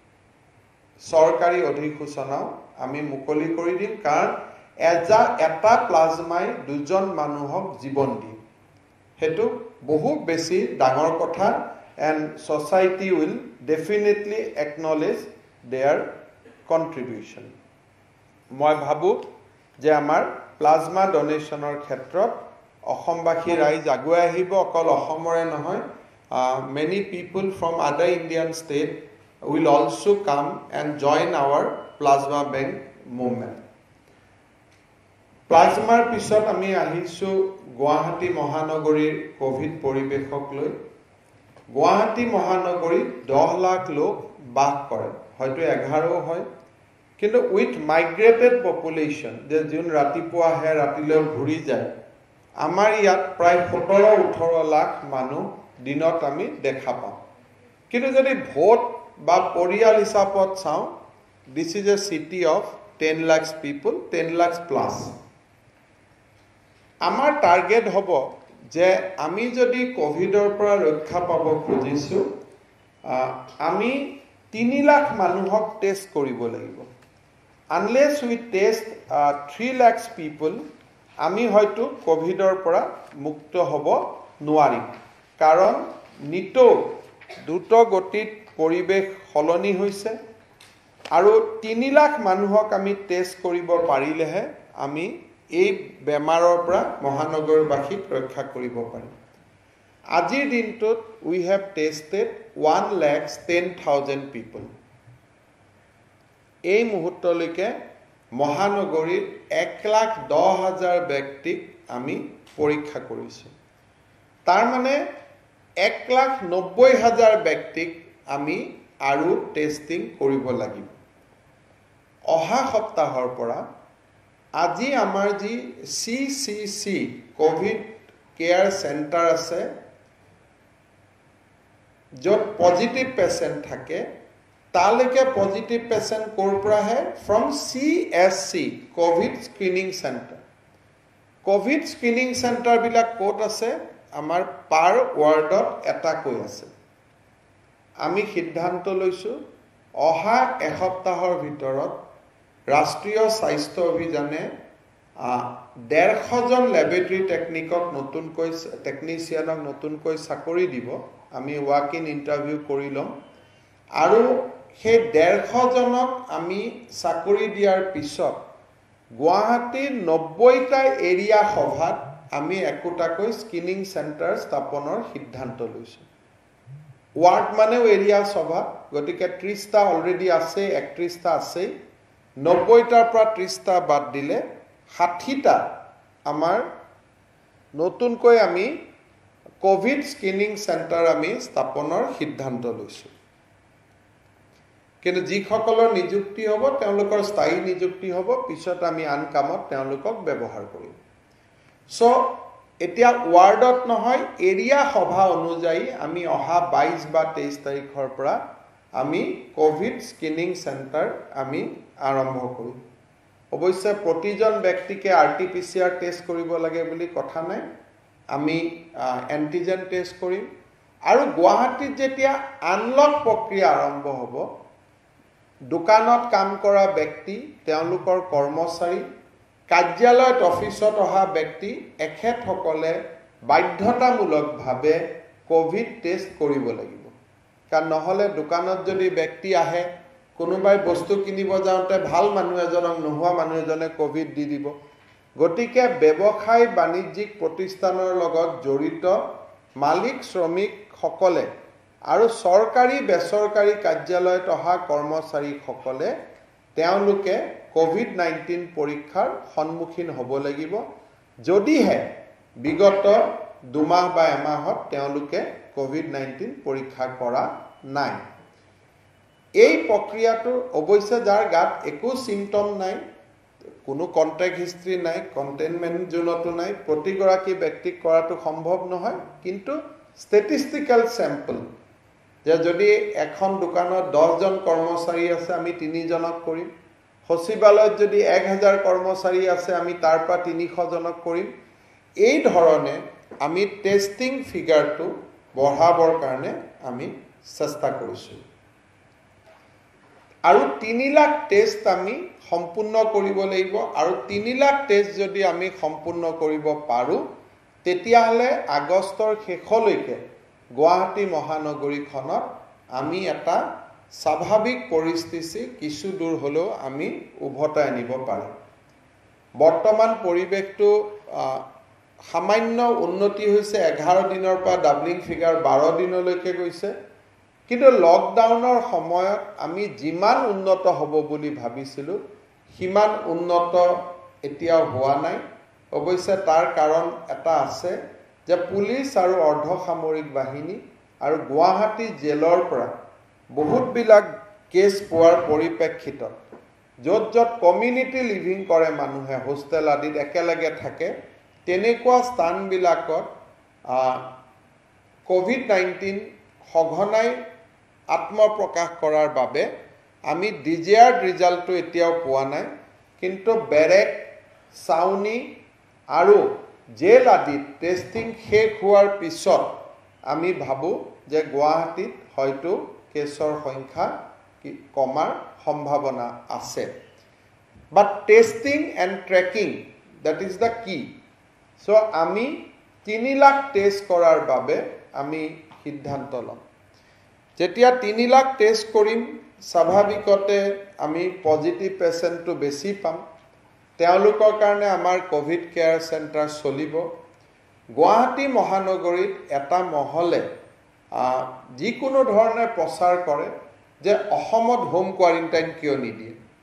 সৰকাৰী অধিসূচনা আমি মুকলি কৰি দিম কাৰণ এজা এটা প্লাজমাই দুজন মানুহক জীৱন দিয়ে হেতু বহু বেছি ডাঙৰ কথা and society will definitely acknowledge their contribution মই ভাবো যে আমাৰ প্লাজমা ডোনেশ্যনৰ ক্ষেত্ৰত অসমবাসী ৰাইজ আগুৱাই আহিব অকল অসমৰে নহয় many people from other Indian state will also come and join our plasma bank movement প্লাজমাৰ পিছত আমি আহিছো গুৱাহাটী মহানগৰীৰ কোভিড পৰিবেশক লৈ গুৱাহাটী মহানগৰীত দহ লাখ লোক বাস কৰে হয়তো এঘাৰ হয় কিন্তু উইথ মাইগ্ৰেটেড পপুলেশ্যন যে যোন ৰাতিপুৱা আহে ৰাতিলৈ ঘূৰি যায় আমাৰ ইয়াত প্ৰায় সোতৰ ওঠৰ লাখ মানুহ দিনত আমি দেখা পাওঁ কিন্তু যদি ভোট বা পৰিয়াল হিচাপত চাওঁ this is a city of ten lakhs people ten lakhs plus আমাৰ টাৰ্গেট হ'ব যে আমি যদি কোভিডৰ পৰা ৰক্ষা পাব খুজিছো আমি তিনি লাখ মানুহক টেষ্ট কৰিব লাগিব unless we test uh, three lakhs people আমি হয়তো কোভিডৰ পৰা মুক্ত হ'ব নোৱাৰিম কাৰণ নিটো দ্ৰুত গতিত পৰিবেশ সলনি হৈছে আৰু তিনি লাখ মানুহক আমি টেষ্ট কৰিব পাৰিলেহে আমি এই বেমাৰৰ পৰা মহানগৰবাসীক ৰক্ষা কৰিব পাৰিম আজিৰ দিনটোত we have tested one lakh ten thousand people এই মুহূৰ্তলৈকে মহানগৰীত এক লাখ দহ হাজাৰ ব্যক্তিক আমি পৰীক্ষা কৰিছোঁ। তাৰ মানে এক লাখ নব্বৈ হাজাৰ ব্যক্তিক আমি আৰু টেষ্টিং কৰিব লাগিব। অহা সপ্তাহৰ পৰা আজি আমাৰ যি C C C Covid care centre আছে, য'ত পজিটিভ পেচেণ্ট থাকে, তালৈকে পজিটিভ পেচেণ্ট ক'ৰ পৰা আহে? From C S C Covid screening centre. Covid screening চেণ্টাৰবিলাক ক'ত আছে? আমাৰ পাৰ ৱাৰ্ডত এটাকৈ আছে। আমি সিদ্ধান্ত লৈছোঁ অহা এসপ্তাহৰ ভিতৰত ৰাষ্ট্ৰীয় স্বাস্থ্য অভিযানে ডেৰশজন লেবৰেটৰী টেকনিকক নতুনকৈ টেকনিচিয়ানক নতুনকৈ চাকৰি দিব। আমি ৱাক ইন ইণ্টাৰভিউ কৰি ল'ম আৰু সেই ডেৰশজনক আমি চাকৰি দিয়াৰ পিছত গুৱাহাটীৰ নব্বৈটা এৰিয়া সভাত আমি একোটাকৈ স্ক্ৰিনিং চেণ্টাৰ স্থাপনৰ সিদ্ধান্ত লৈছোঁ। ৱাৰ্ড মানেও এৰিয়া সভা, গতিকে ত্ৰিছটা অলৰেডি আছে, একত্ৰিছটা আছেই। নব্বৈটাৰ পৰা ত্ৰিছটা বাদ দিলে ষাঠিটা আমাৰ নতুনকৈ আমি কোভিড স্ক্ৰিনিং চেণ্টাৰ আমি স্থাপনৰ সিদ্ধান্ত লৈছোঁ। কিন্তু যিসকলৰ নিযুক্তি হ'ব তেওঁলোকৰ স্থায়ী নিযুক্তি হ'ব, পিছত আমি আন কামত তেওঁলোকক ব্যৱহাৰ কৰিম। চ' এতিয়া ৱাৰ্ডত নহয়, এৰিয়া সভা অনুযায়ী আমি অহা বাইছ বা তেইছ তাৰিখৰ পৰা আমি কোভিড স্ক্ৰিনিং চেণ্টাৰ আমি আৰম্ভ কৰিম। অৱশ্যে প্ৰতিজন ব্যক্তিকে R T P C R test কৰিব লাগে বুলি কথা নাই, আমি এণ্টিজেন টেষ্ট কৰিম। আৰু গুৱাহাটীত যেতিয়া আনলক প্ৰক্ৰিয়া আৰম্ভ হ'ব, দোকানত কাম কৰা ব্যক্তি, তেওঁলোকৰ কৰ্মচাৰী, কাৰ্যালয়ত অফিচত অহা ব্যক্তি, এখেতসকলে বাধ্যতামূলকভাৱে কোভিড টেষ্ট কৰিব লাগিব। কাৰণ নহ'লে দোকানত যদি ব্যক্তি আহে, কোনোবাই বস্তু কিনিব যাওঁতে ভাল মানুহ এজনক নোহোৱা মানুহ এজনে কোভিড দি দিব। গতিকে ব্যৱসায় বাণিজ্যিক প্ৰতিষ্ঠানৰ লগত জড়িত মালিক শ্ৰমিকসকলে আৰু চৰকাৰী বেচৰকাৰী কাৰ্যালয়ত অহা কৰ্মচাৰীসকলে তেওঁলোকে কোভিড নাইণ্টিন পৰীক্ষাৰ সন্মুখীন হ'ব লাগিব, যদিহে বিগত দুমাহ বা এমাহত তেওঁলোকে কোভিড নাইণ্টিন পৰীক্ষা কৰা নাই। এই প্ৰক্ৰিয়াটো অৱশ্যে যাৰ গাত একো চিমটম নাই, কোনো কণ্টেক্ট হিষ্ট্ৰী নাই, কণ্টেইনমেণ্ট জোনতো নাই, প্ৰতিগৰাকী ব্যক্তিক কৰাটো সম্ভৱ নহয়। কিন্তু ষ্টেটিষ্টিকেল চেম্পল, যে যদি এখন দোকানত দহজন কৰ্মচাৰী আছে, আমি তিনিজনক কৰিম। সচিবালয়ত যদি এক হাজাৰ কৰ্মচাৰী আছে, আমি তাৰ পৰা তিনিশজনক কৰিম। এই ধৰণে আমি টেষ্টিং ফিগাৰটো বঢ়াবৰ কাৰণে আমি চেষ্টা কৰিছোঁ। আৰু তিনি লাখ টেষ্ট আমি সম্পূৰ্ণ কৰিব লাগিব। আৰু তিনি লাখ টেষ্ট যদি আমি সম্পূৰ্ণ কৰিব পাৰোঁ, তেতিয়াহ'লে আগষ্টৰ শেষলৈকে গুৱাহাটী মহানগৰীখনত আমি এটা স্বাভাৱিক পৰিস্থিতি কিছু দূৰ হ'লেও আমি উভতাই আনিব পাৰিম। বৰ্তমান পৰিৱেশটো সামান্য উন্নতি হৈছে, এঘাৰ দিনৰ পৰা ডাবলিং ফিগাৰ বাৰ দিনলৈকে গৈছে। কিন্তু লকডাউনৰ সময়ত আমি যিমান উন্নত হ'ব বুলি ভাবিছিলোঁ, সিমান উন্নত এতিয়াও হোৱা নাই। অৱশ্যে তাৰ কাৰণ এটা আছে যে পুলিচ আৰু অৰ্ধসামৰিক বাহিনী আৰু গুৱাহাটী জেলৰ পৰা বহুতবিলাক কেছ পোৱাৰ পৰিপ্ৰেক্ষিতত য'ত য'ত কমিউনিটি লিভিং কৰে মানুহে, হোষ্টেল আদিত একেলগে থাকে, তেনেকুৱা স্থানবিলাকত কোভিড নাইণ্টিন সঘনাই আত্মপ্ৰকাশ কৰাৰ বাবে আমি ডিজেয়াৰ্ড ৰিজাল্টটো এতিয়াও পোৱা নাই। কিন্তু বেৰেক, চাউনি আৰু জেল আদিত টেষ্টিং শেষ হোৱাৰ পিছত আমি ভাবোঁ যে গুৱাহাটীত হয়তো কেছৰ সংখ্যা কমাৰ সম্ভাৱনা আছে। But testing and tracking, that is the key. So' আমি তিনি লাখ টেষ্ট কৰাৰ বাবে আমি সিদ্ধান্ত ল'ম। যেতিয়া তিনি লাখ টেষ্ট কৰিম, স্বাভাৱিকতে আমি পজিটিভ পেচেণ্টটো বেছি পাম। তেওঁলোকৰ কাৰণে আমাৰ কোভিড কেয়াৰ চেণ্টাৰ চলিব। গুৱাহাটী মহানগৰীত এটা মহলে যিকোনো ধৰণে প্ৰচাৰ কৰে যে অসমত হোম কোৱাৰেণ্টাইন কিয় নিদিয়ে।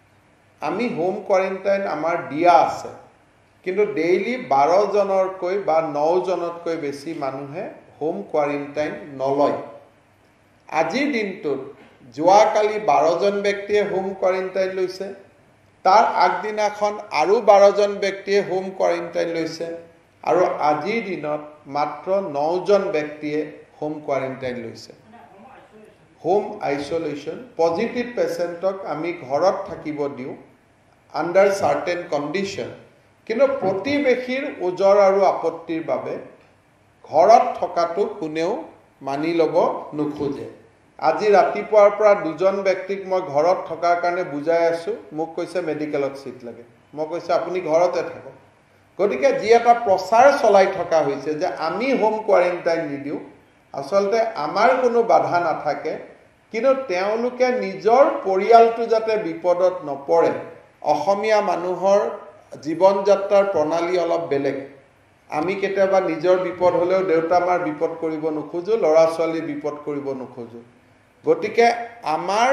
আমি হোম কোৱাৰেণ্টাইন আমাৰ দিয়া আছে, কিন্তু ডেইলি বাৰ জনতকৈ বা ন জনতকৈ বেছি মানুহে হোম কোৱাৰেণ্টাইন নলয়। আজিৰ দিনটোত যোৱাকালি বাৰজন ব্যক্তিয়ে হোম কোৱাৰেণ্টাইন লৈছে, তাৰ আগদিনাখন আৰু বাৰজন ব্যক্তিয়ে হোম কোৱাৰেণ্টাইন লৈছে, আৰু আজিৰ দিনত মাত্ৰ নজন ব্যক্তিয়ে হোম কোৱাৰেণ্টাইন লৈছে। হোম আইচোলেশ্যন পজিটিভ পেচেণ্টক আমি ঘৰত থাকিব দিওঁ আণ্ডাৰ চাৰ্টেন কণ্ডিশ্যন, কিন্তু প্ৰতিবেশীৰ ওজৰ আৰু আপত্তিৰ বাবে ঘৰত থকাটো কোনেও মানি ল'ব নোখোজে। আজি ৰাতিপুৱাৰ পৰা দুজন ব্যক্তিক মই ঘৰত থকাৰ কাৰণে বুজাই আছোঁ, মোক কৈছে মেডিকেলত চিট লাগে, মই কৈছোঁ আপুনি ঘৰতে থাকক। গতিকে যি এটা প্ৰচাৰ চলাই থকা হৈছে যে আমি হোম কোৱাৰেণ্টাইন নিদিওঁ, আচলতে আমাৰ কোনো বাধা নাথাকে, কিন্তু তেওঁলোকে নিজৰ পৰিয়ালটো যাতে বিপদত নপৰে। অসমীয়া মানুহৰ জীৱন যাত্ৰাৰ প্ৰণালী অলপ বেলেগ। আমি কেতিয়াবা নিজৰ বিপদ হ'লেও দেউতা মাৰ বিপদ কৰিব নোখোজোঁ, ল'ৰা ছোৱালীৰ বিপদ কৰিব নোখোজোঁ। গতিকে আমাৰ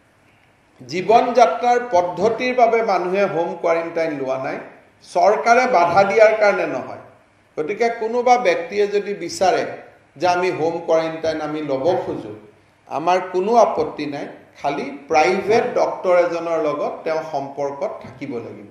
জীৱন যাত্ৰাৰ পদ্ধতিৰ বাবে মানুহে হোম কোৱাৰেণ্টাইন লোৱা নাই, চৰকাৰে বাধা দিয়াৰ কাৰণে নহয়। গতিকে কোনোবা ব্যক্তিয়ে যদি বিচাৰে যে আমি হোম কোৱাৰেণ্টাইন আমি ল'ব খোজোঁ, আমাৰ কোনো আপত্তি নাই, খালি প্ৰাইভেট ডক্টৰ এজনৰ লগত তেওঁ সম্পৰ্কত থাকিব লাগিব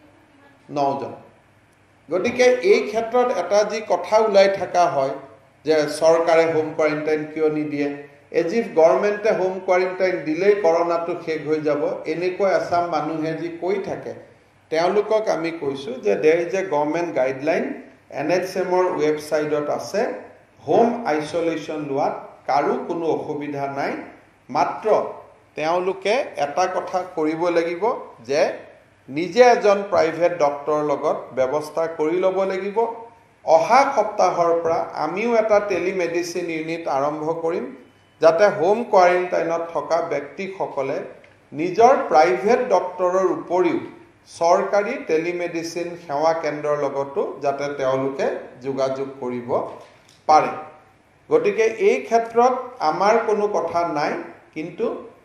নজন। গতিকে এই ক্ষেত্ৰত এটা যি কথা ওলাই থকা হয় যে চৰকাৰে হোম কোৱাৰেণ্টাইন কিয় নিদিয়ে, এজ ইফ গভৰ্ণমেণ্টে হোম কোৱাৰেণ্টাইন দিলেই কৰোণাটো শেষ হৈ যাব, এনেকৈ এচাম মানুহে যি কৈ থাকে, তেওঁলোকক আমি কৈছোঁ যে there is a government guideline, N H এমৰ ৱেবছাইটত আছে, হোম আইচোলেশ্যন লোৱাত কাৰো কোনো অসুবিধা নাই। মাত্ৰ তেওঁলোকে এটা কথা কৰিব লাগিব যে নিজে এজন প্ৰাইভেট ডক্টৰৰ লগত ব্যৱস্থা কৰি ল'ব লাগিব। অহা সপ্তাহৰ পৰা আমিও এটা টেলিমেডিচিন ইউনিট আৰম্ভ কৰিম, যাতে হোম কোৱাৰেণ্টাইনত থকা ব্যক্তিসকলে নিজৰ প্ৰাইভেট ডক্টৰৰ উপৰিও চৰকাৰী টেলিমেডিচিন সেৱা কেন্দ্ৰৰ লগতো যাতে তেওঁলোকে যোগাযোগ কৰিব পাৰে। গতিকে এই ক্ষেত্ৰত আমাৰ কোনো কথা নাই, কিন্তু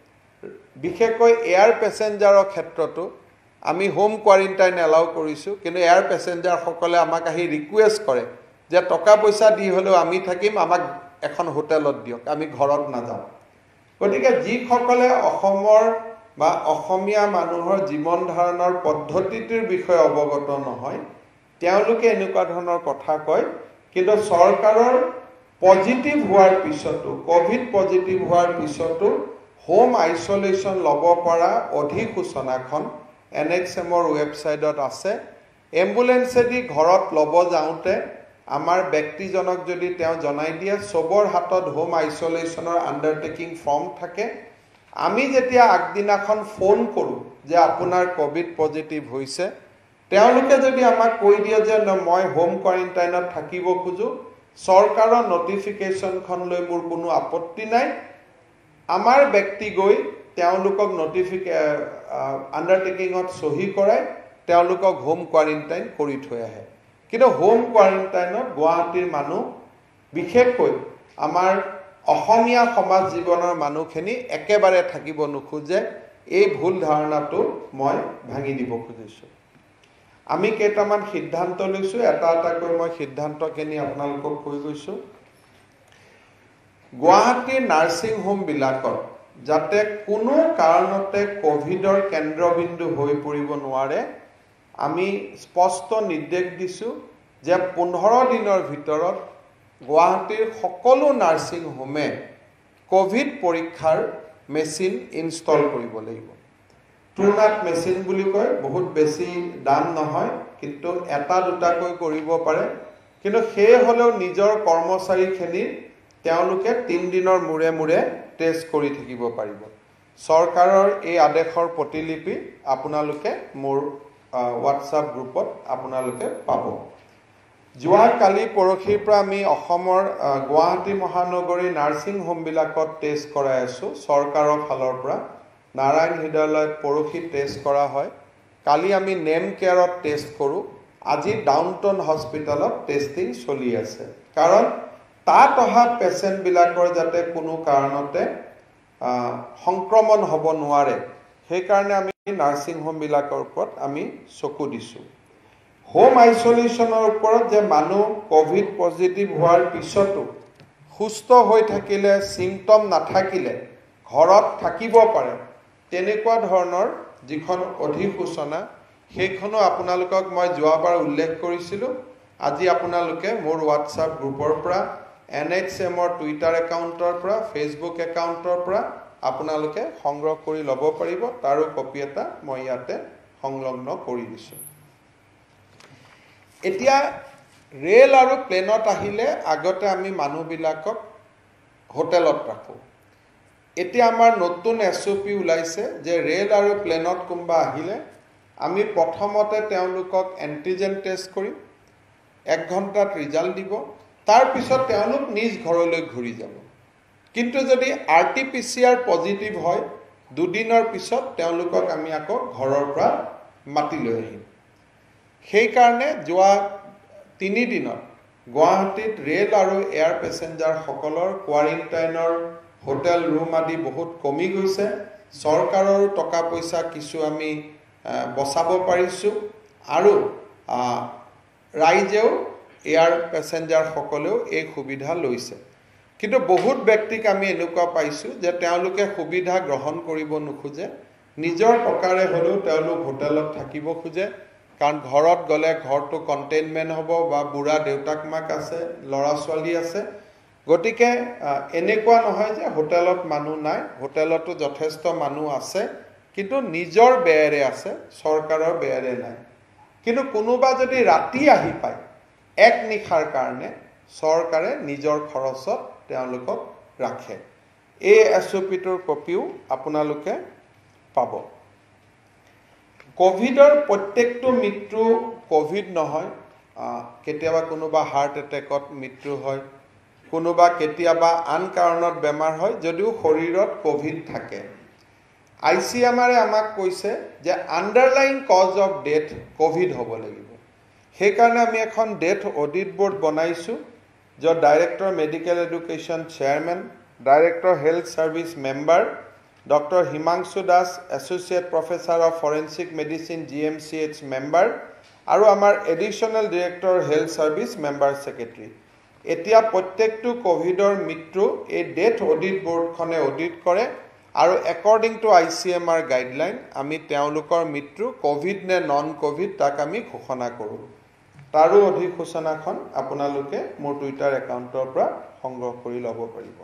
বিশেষকৈ এয়াৰ পেচেঞ্জাৰৰ ক্ষেত্ৰতো আমি হোম কোৱাৰেণ্টাইন এলাউ কৰিছোঁ, কিন্তু এয়াৰ পেচেঞ্জাৰসকলে আমাক আহি ৰিকুৱেষ্ট কৰে যে টকা পইচা দি হ'লেও আমি থাকিম, আমাক এখন হোটেলত দিয়ক, আমি ঘৰত নাযাওঁ। গতিকে যিসকলে অসমৰ বা অসমীয়া মানুহৰ জীৱন ধাৰণৰ পদ্ধতিটোৰ বিষয়ে অৱগত নহয়, তেওঁলোকে এনেকুৱা ধৰণৰ কথা কয়, কিন্তু চৰকাৰৰ পজিটিভ হোৱাৰ পিছতো, ক'ভিড পজিটিভ হোৱাৰ পিছতো হোম আইচোলেশ্যন ল'ব পৰা অধিসূচনাখন এন এইচ এমৰ ৱেবছাইটত আছে। এম্বুলেঞ্চেদি ঘৰত ল'ব যাওঁতে আমাৰ ব্যক্তিজনক যদি তেওঁ জনাই দিয়ে, চবৰ হাতত হোম আইচোলেশ্যনৰ আণ্ডাৰটেকিং ফৰ্ম থাকে। আমি যেতিয়া আগদিনাখন ফোন কৰোঁ যে আপোনাৰ ক'ভিড পজিটিভ হৈছে, তেওঁলোকে যদি আমাক কৈ দিয়ে যে মই হোম কোৱাৰেণ্টাইনত থাকিব খোজোঁ, চৰকাৰৰ নটিফিকেশ্যনখন লৈ মোৰ কোনো আপত্তি নাই, আমাৰ ব্যক্তি গৈ তেওঁলোকক নটিফিকে আণ্ডাৰটেকিঙত চহী কৰাই তেওঁলোকক হোম কোৱাৰেণ্টাইন কৰি থৈ আহে। কিন্তু হোম কোৱাৰেণ্টাইনত গুৱাহাটীৰ মানুহ, বিশেষকৈ আমাৰ অসমীয়া সমাজ জীৱনৰ মানুহখিনি একেবাৰে থাকিব নোখোজে। এই ভুল ধাৰণাটো মই ভাঙি দিব খুজিছোঁ। আমি কেইটামান সিদ্ধান্ত লৈছোঁ, এটা এটাকৈ মই সিদ্ধান্তখিনি আপোনালোকক কৈ গৈছোঁ। গুৱাহাটীৰ নাৰ্ছিং হোমবিলাকত যাতে কোনো কাৰণতে ক'ভিডৰ কেন্দ্ৰবিন্দু হৈ পৰিব নোৱাৰে, আমি স্পষ্ট নিৰ্দেশ দিছোঁ যে পোন্ধৰ দিনৰ ভিতৰত গুৱাহাটীৰ সকলো নাৰ্ছিং হোমে ক'ভিড পৰীক্ষাৰ মেচিন ইনষ্টল কৰিব লাগিব। ট্ৰুনাট মেচিন বুলি কয়, বহুত বেছি দাম নহয়, কিন্তু এটা দুটাকৈ কৰিব পাৰে, কিন্তু সেয়ে হ'লেও নিজৰ কৰ্মচাৰীখিনিৰ তেওঁলোকে তিনিদিনৰ মূৰে মূৰে টেষ্ট কৰি থাকিব পাৰিব। চৰকাৰৰ এই আদেশৰ প্ৰতিলিপি আপোনালোকে মোৰ হোৱাটছআপ গ্ৰুপত আপোনালোকে পাব। যোৱাকালি পৰহিৰ পৰা আমি অসমৰ গুৱাহাটী মহানগৰী নাৰ্ছিং হোমবিলাকত টেষ্ট কৰাই আছোঁ চৰকাৰৰ ফালৰ পৰা। নাৰায়ণ হৃদয়ালয়ত পৰহি টেষ্ট কৰা হয়, কালি আমি নেম কেয়াৰত টেষ্ট কৰোঁ, আজি ডাউনটাউন হস্পিটেলত টেষ্টিং চলি আছে। কাৰণ তাত অহা পেচেণ্টবিলাকৰ যাতে কোনো কাৰণতে সংক্ৰমণ হ'ব নোৱাৰে, সেইকাৰণে আমি নাৰ্ছিং হোমবিলাকৰ ওপৰত আমি চকু দিছোঁ। হোম আইচলেশ্যনৰ ওপৰত যে মানুহ কোভিড পজিটিভ হোৱাৰ পিছতো সুস্থ হৈ থাকিলে, চিমটম নাথাকিলে ঘৰত থাকিব পাৰে, তেনেকুৱা ধৰণৰ যিখন অধিসূচনা সেইখনো আপোনালোকক মই যোৱাবাৰ উল্লেখ কৰিছিলোঁ। আজি আপোনালোকে মোৰ হোৱাটছআপ গ্ৰুপৰ পৰা, এন এইচ এমৰ টুইটাৰ একাউণ্টৰ পৰা, ফেচবুক একাউণ্টৰ পৰা আপোনালোকে সংগ্ৰহ কৰি ল'ব পাৰিব। তাৰো কপি এটা মই ইয়াতে সংলগ্ন কৰি দিছোঁ। এতিয়া ৰেল আৰু প্লেনত আহিলে আগতে আমি মানুহবিলাকক হোটেলত ৰাখোঁ। এতিয়া আমাৰ নতুন এছ অ' পি ওলাইছে যে ৰেল আৰু প্লেনত কোনোবা আহিলে আমি প্ৰথমতে তেওঁলোকক এণ্টিজেন টেষ্ট কৰিম, এক ঘণ্টাত ৰিজাল্ট দিব, তাৰপিছত তেওঁলোক নিজ ঘৰলৈ ঘূৰি যাব। কিন্তু যদি R T P C R positive হয়, দুদিনৰ পিছত তেওঁলোকক আমি আকৌ ঘৰৰ পৰা মাতি লৈ আহিম। সেইকাৰণে যোৱা তিনিদিনত গুৱাহাটীত ৰেল আৰু এয়াৰ পেচেঞ্জাৰসকলৰ কোৱাৰেণ্টাইনৰ হোটেল ৰুম আদি বহুত কমি গৈছে। চৰকাৰৰো টকা পইচা কিছু আমি বচাব পাৰিছোঁ আৰু ৰাইজেও এয়াৰ পেচেঞ্জাৰসকলেও এই সুবিধা লৈছে। কিন্তু বহুত ব্যক্তিক আমি এনেকুৱা পাইছোঁ যে তেওঁলোকে সুবিধা গ্ৰহণ কৰিব নোখোজে, নিজৰ টকাৰে হ'লেও তেওঁলোক হোটেলত থাকিব খোজে। কাৰণ ঘৰত গ'লে ঘৰটো কণ্টেইনমেণ্ট হ'ব বা বুঢ়া দেউতাক মাক আছে, ল'ৰা ছোৱালী আছে। গতিকে এনেকুৱা নহয় যে হোটেলত মানুহ নাই, হোটেলতো যথেষ্ট মানুহ আছে, কিন্তু নিজৰ বেয়েৰে আছে, চৰকাৰৰ বেয়েৰে নাই। কিন্তু কোনোবা যদি ৰাতি আহি পায় এক নিশাৰ কাৰণে, চৰকাৰে নিজৰ খৰচত তেওঁলোকক ৰাখে। এই এছ অ' পিটোৰ কপিও আপোনালোকে পাব। কোভিডৰ প্ৰত্যেকটো মৃত্যু কোভিড নহয়, কেতিয়াবা কোনোবা হাৰ্ট এটেকত মৃত্যু হয়, কোনোবা কেতিয়াবা আন কাৰণত বেমাৰ হয়, যদিও শৰীৰত কোভিড থাকে। আই চি এম আৰে আমাক কৈছে যে underlying cause of death Covid হ'ব লাগিব। সেইকাৰণে আমি এখন ডেথ অডিট বৰ্ড বনাইছোঁ, য'ত director medical education chairman, director health service member, doctor Himanshu Das associate professor of forensic medicine G M C H member আৰু আমাৰ additional director health service member secretary. এতিয়া প্ৰত্যেকটো কোভিডৰ মৃত্যু এই ডেথ অডিট বৰ্ডখনে অডিট কৰে আৰু according to I C M R guideline আমি তেওঁলোকৰ মৃত্যু কোভিড নে নন কোভিড তাক আমি ঘোষণা কৰোঁ। তাৰো অধিসূচনাখন আপোনালোকে মোৰ টুইটাৰ একাউণ্টৰ পৰা সংগ্ৰহ কৰি ল'ব পাৰিব।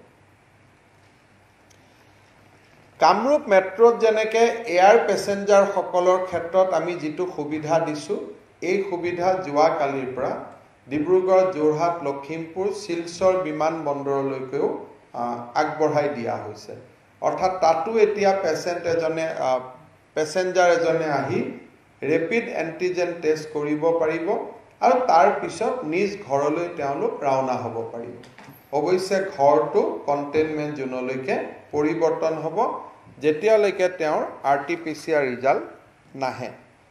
কামৰূপ মেট্ৰত যেনেকৈ এয়াৰ পেচেঞ্জাৰসকলৰ ক্ষেত্ৰত আমি যিটো সুবিধা দিছোঁ, এই সুবিধা যোৱাকালিৰ পৰা ডিব্ৰুগড়, যোৰহাট, লখিমপুৰ, শিলচৰ বিমানবন্দৰলৈকেও আগবঢ়াই দিয়া হৈছে। অৰ্থাৎ তাতো এতিয়া পেচেণ্ট এজনে পেচেঞ্জাৰ এজনে আহি ৰেপিড এণ্টিজেন টেষ্ট কৰিব পাৰিব আৰু তাৰ পিছত নিজ ঘৰলৈ তেওঁলোক ৰাওনা হ'ব পাৰিব। অৱশ্যে ঘৰটো কণ্টেইনমেণ্ট জোনলৈকে পৰিৱৰ্তন হ'ব, যেতিয়ালৈকে তেওঁৰ R T P C R result নাহে।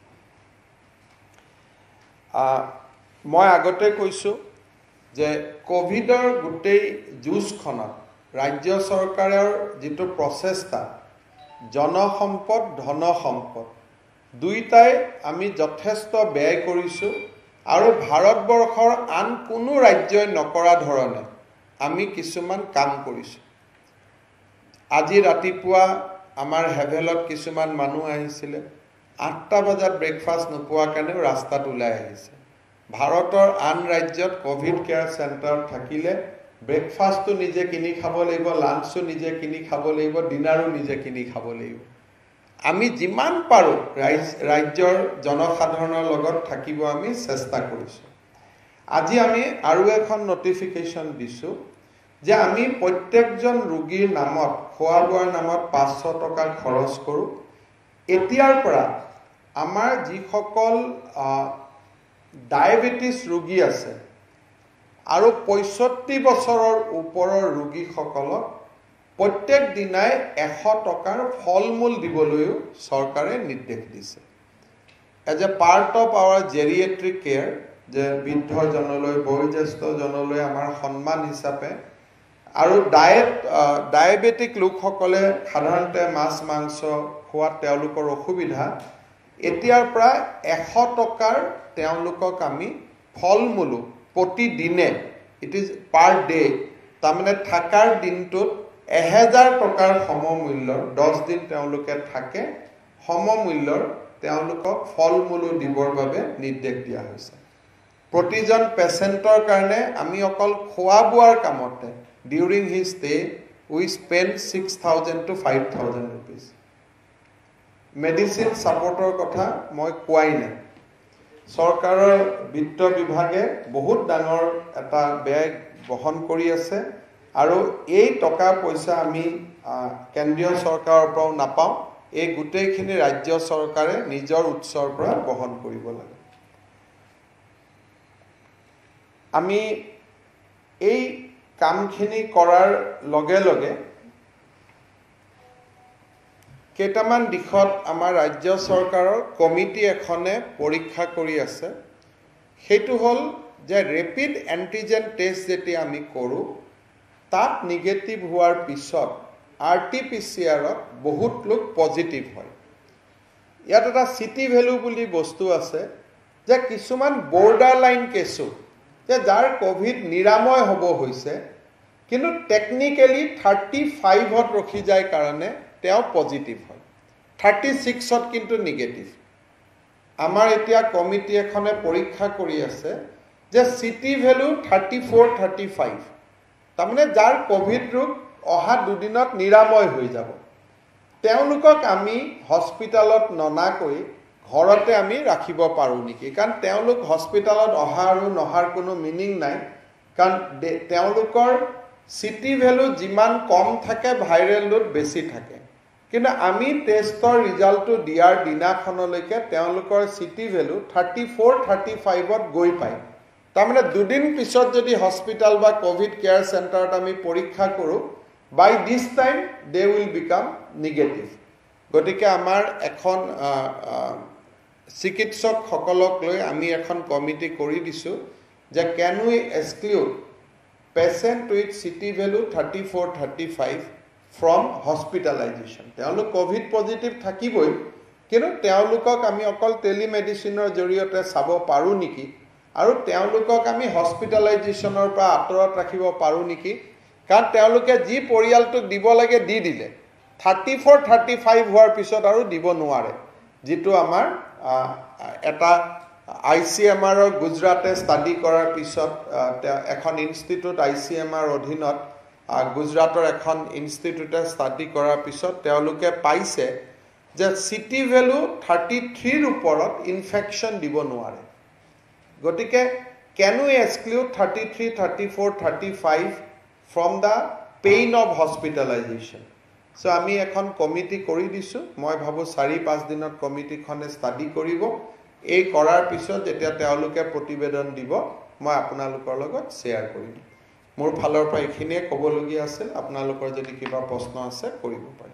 মই আগতে কৈছোঁ যে কোভিডৰ গোটেই যুঁজখনত ৰাজ্য চৰকাৰৰ যিটো প্ৰচেষ্টা, জনসম্পদ, ধন সম্পদ দুইটাই আমি যথেষ্ট ব্যয় কৰিছোঁ আৰু ভাৰতবৰ্ষৰ আন কোনো ৰাজ্যই নকৰা ধৰণে আমি কিছুমান কাম কৰিছোঁ। আজি ৰাতিপুৱা আমাৰ হেভেলত কিছুমান মানুহ আহিছিলে, আঠটা বজাত ব্ৰেকফাষ্ট নোপোৱা কাৰণেও ৰাস্তাত ওলাই আহিছে। ভাৰতৰ আন ৰাজ্যত কোভিড কেয়াৰ চেণ্টাৰত থাকিলে ব্ৰেকফাষ্টটো নিজে কিনি খাব লাগিব, লাঞ্চো নিজে কিনি খাব লাগিব, ডিনাৰো নিজে কিনি খাব লাগিব। আমি যিমান পাৰোঁ ৰাইজ ৰাজ্যৰ জনসাধাৰণৰ লগত থাকিব আমি চেষ্টা কৰিছোঁ। আজি আমি আৰু এখন নটিফিকেশ্যন দিছোঁ যে আমি প্ৰত্যেকজন ৰোগীৰ নামত খোৱা বোৱাৰ নামত পাঁচশ টকা খৰচ কৰোঁ। এতিয়াৰ পৰা আমাৰ যিসকল ডায়েবেটিছ ৰোগী আছে আৰু পঁয়ষষ্ঠি বছৰৰ ওপৰৰ ৰোগীসকলক প্ৰত্যেক দিনাই এশ টকাৰ ফল মূল দিবলৈও চৰকাৰে নিৰ্দেশ দিছে। As a part of our geriatric care, যে বৃদ্ধজনলৈ বয়োজ্যেষ্ঠজনলৈ আমাৰ সন্মান হিচাপে আৰু ডায়েট ডায়েবেটিক লোকসকলে সাধাৰণতে মাছ মাংস হোৱাত তেওঁলোকৰ অসুবিধা এতিয়াৰ পৰা এশ টকাৰ তেওঁলোকক আমি ফলমূল প্ৰতিদিনে ইট ইজ পাৰ ডে তাৰমানে থাকাৰ দিনটোত এহেজাৰ টকাৰ সমমূল্যৰ দহ দিন তেওঁলোকে থাকে সমমূল্যৰ তেওঁলোকক ফলমূল দিবৰ বাবে নিৰ্দেশ দিয়া হৈছে প্ৰতিজন পেচেণ্টৰ কাৰণে আমি অকল খোৱা বোৱাৰ কামতে during his stay we spend six thousand to five thousand rupees medicine ছাপৰ্টৰ কথা মই কোৱাই নাই চৰকাৰৰ বিত্ত বিভাগে বহুত ডাঙৰ এটা ব্যয় বহন কৰি আছে আৰু এই টকা পইচা আমি কেন্দ্ৰীয় চৰকাৰৰ পৰাও নাপাওঁ এই গোটেইখিনি ৰাজ্য চৰকাৰে নিজৰ উৎসৰ পৰা বহন কৰিব লাগে আমি এই কামখিনি কৰাৰ লগে লগে কেইটামান দিশত আমাৰ ৰাজ্য চৰকাৰৰ কমিটি এখনে পৰীক্ষা কৰি আছে সেইটো হ'ল যে ৰেপিড এন্টিজেন টেষ্ট যেতিয়া আমি কৰোঁ তাত নিগেটিভ হোৱাৰ পিছত আৰ টি পি চি আৰত বহুত লোক পজিটিভ হয় ইয়াত এটা চিটি ভেলু বুলি বস্তু আছে যে কিছুমান বৰ্ডাৰ লাইন কেছো যে যাৰ কোভিড নিৰাময় হ'ব হৈছে কিন্তু টেকনিক্যালি থাৰ্টি ফাইভত ৰখি যায় কাৰণে তেওঁ পজিটিভ হয় থাৰ্টি ছিক্সত কিন্তু নিগেটিভ আমাৰ এতিয়া কমিটি এখনে পৰীক্ষা কৰি আছে যে CT value thirty four thirty five তাৰমানে যাৰ কোভিড ৰোগ অহা দুদিনত নিৰাময় হৈ যাব তেওঁলোকক আমি হস্পিটালত ননাকৈ ঘৰতে আমি ৰাখিব পাৰোঁ নেকি কাৰণ তেওঁলোক হস্পিটালত অহা আৰু নহাৰ কোনো মিনিং নাই কাৰণ তেওঁলোকৰ চিটি ভেলু যিমান কম থাকে ভাইৰেল লোড বেছি থাকে কিন্তু আমি টেষ্টৰ ৰিজাল্টটো দিয়াৰ দিনাখনলৈকে তেওঁলোকৰ CT value thirty four thirty ফাইভত গৈ পায় তাৰমানে দুদিন পিছত যদি হস্পিটাল বা কোভিড কেয়াৰ চেণ্টাৰত আমি পৰীক্ষা কৰোঁ by this time they will become negative গতিকে আমাৰ এখন চিকিৎসকসকলক লৈ আমি এখন কমিটি কৰি দিছোঁ যে can we exclude patient with CT value thirty four thirty five from hospitalisation তেওঁলোক কোভিড পজিটিভ থাকিবই কিন্তু তেওঁলোকক আমি অকল টেলিমেডিচিনৰ জৰিয়তে চাব পাৰোঁ নেকি আৰু তেওঁলোকক আমি হস্পিটেলাইজেশ্যনৰ পৰা আঁতৰত ৰাখিব পাৰোঁ নেকি কাৰণ তেওঁলোকে যি পৰিয়ালটোক দিব লাগে দি দিলে থাৰ্টি ফ'ৰ থাৰ্টি ফাইভ হোৱাৰ পিছত আৰু দিব নোৱাৰে যিটো আমাৰ এটা আই চি এম আৰৰ গুজৰাটে ষ্টাডি কৰাৰ পিছত এখন institute I C M R অধীনত গুজৰাটৰ এখন ইনষ্টিটিউটে ষ্টাডি কৰাৰ পিছত তেওঁলোকে পাইছে যে চিটি ভেলু থাৰ্টি থ্ৰীৰ ওপৰত ইনফেকশ্যন দিব নোৱাৰে গতিকে can we exclude thirty three thirty four thirty five from the pain of hospitalisation so' আমি এখন কমিটি কৰি দিছোঁ মই ভাবোঁ চাৰি পাঁচ দিনত কমিটিখনে ষ্টাডি কৰিব এই কৰাৰ পিছত যেতিয়া তেওঁলোকে প্ৰতিবেদন দিব মই আপোনালোকৰ লগত শ্বেয়াৰ কৰিম মোৰ ফালৰ পৰা এইখিনিয়ে ক'বলগীয়া আছিল আপোনালোকৰ যদি কিবা প্ৰশ্ন আছে কৰিব পাৰে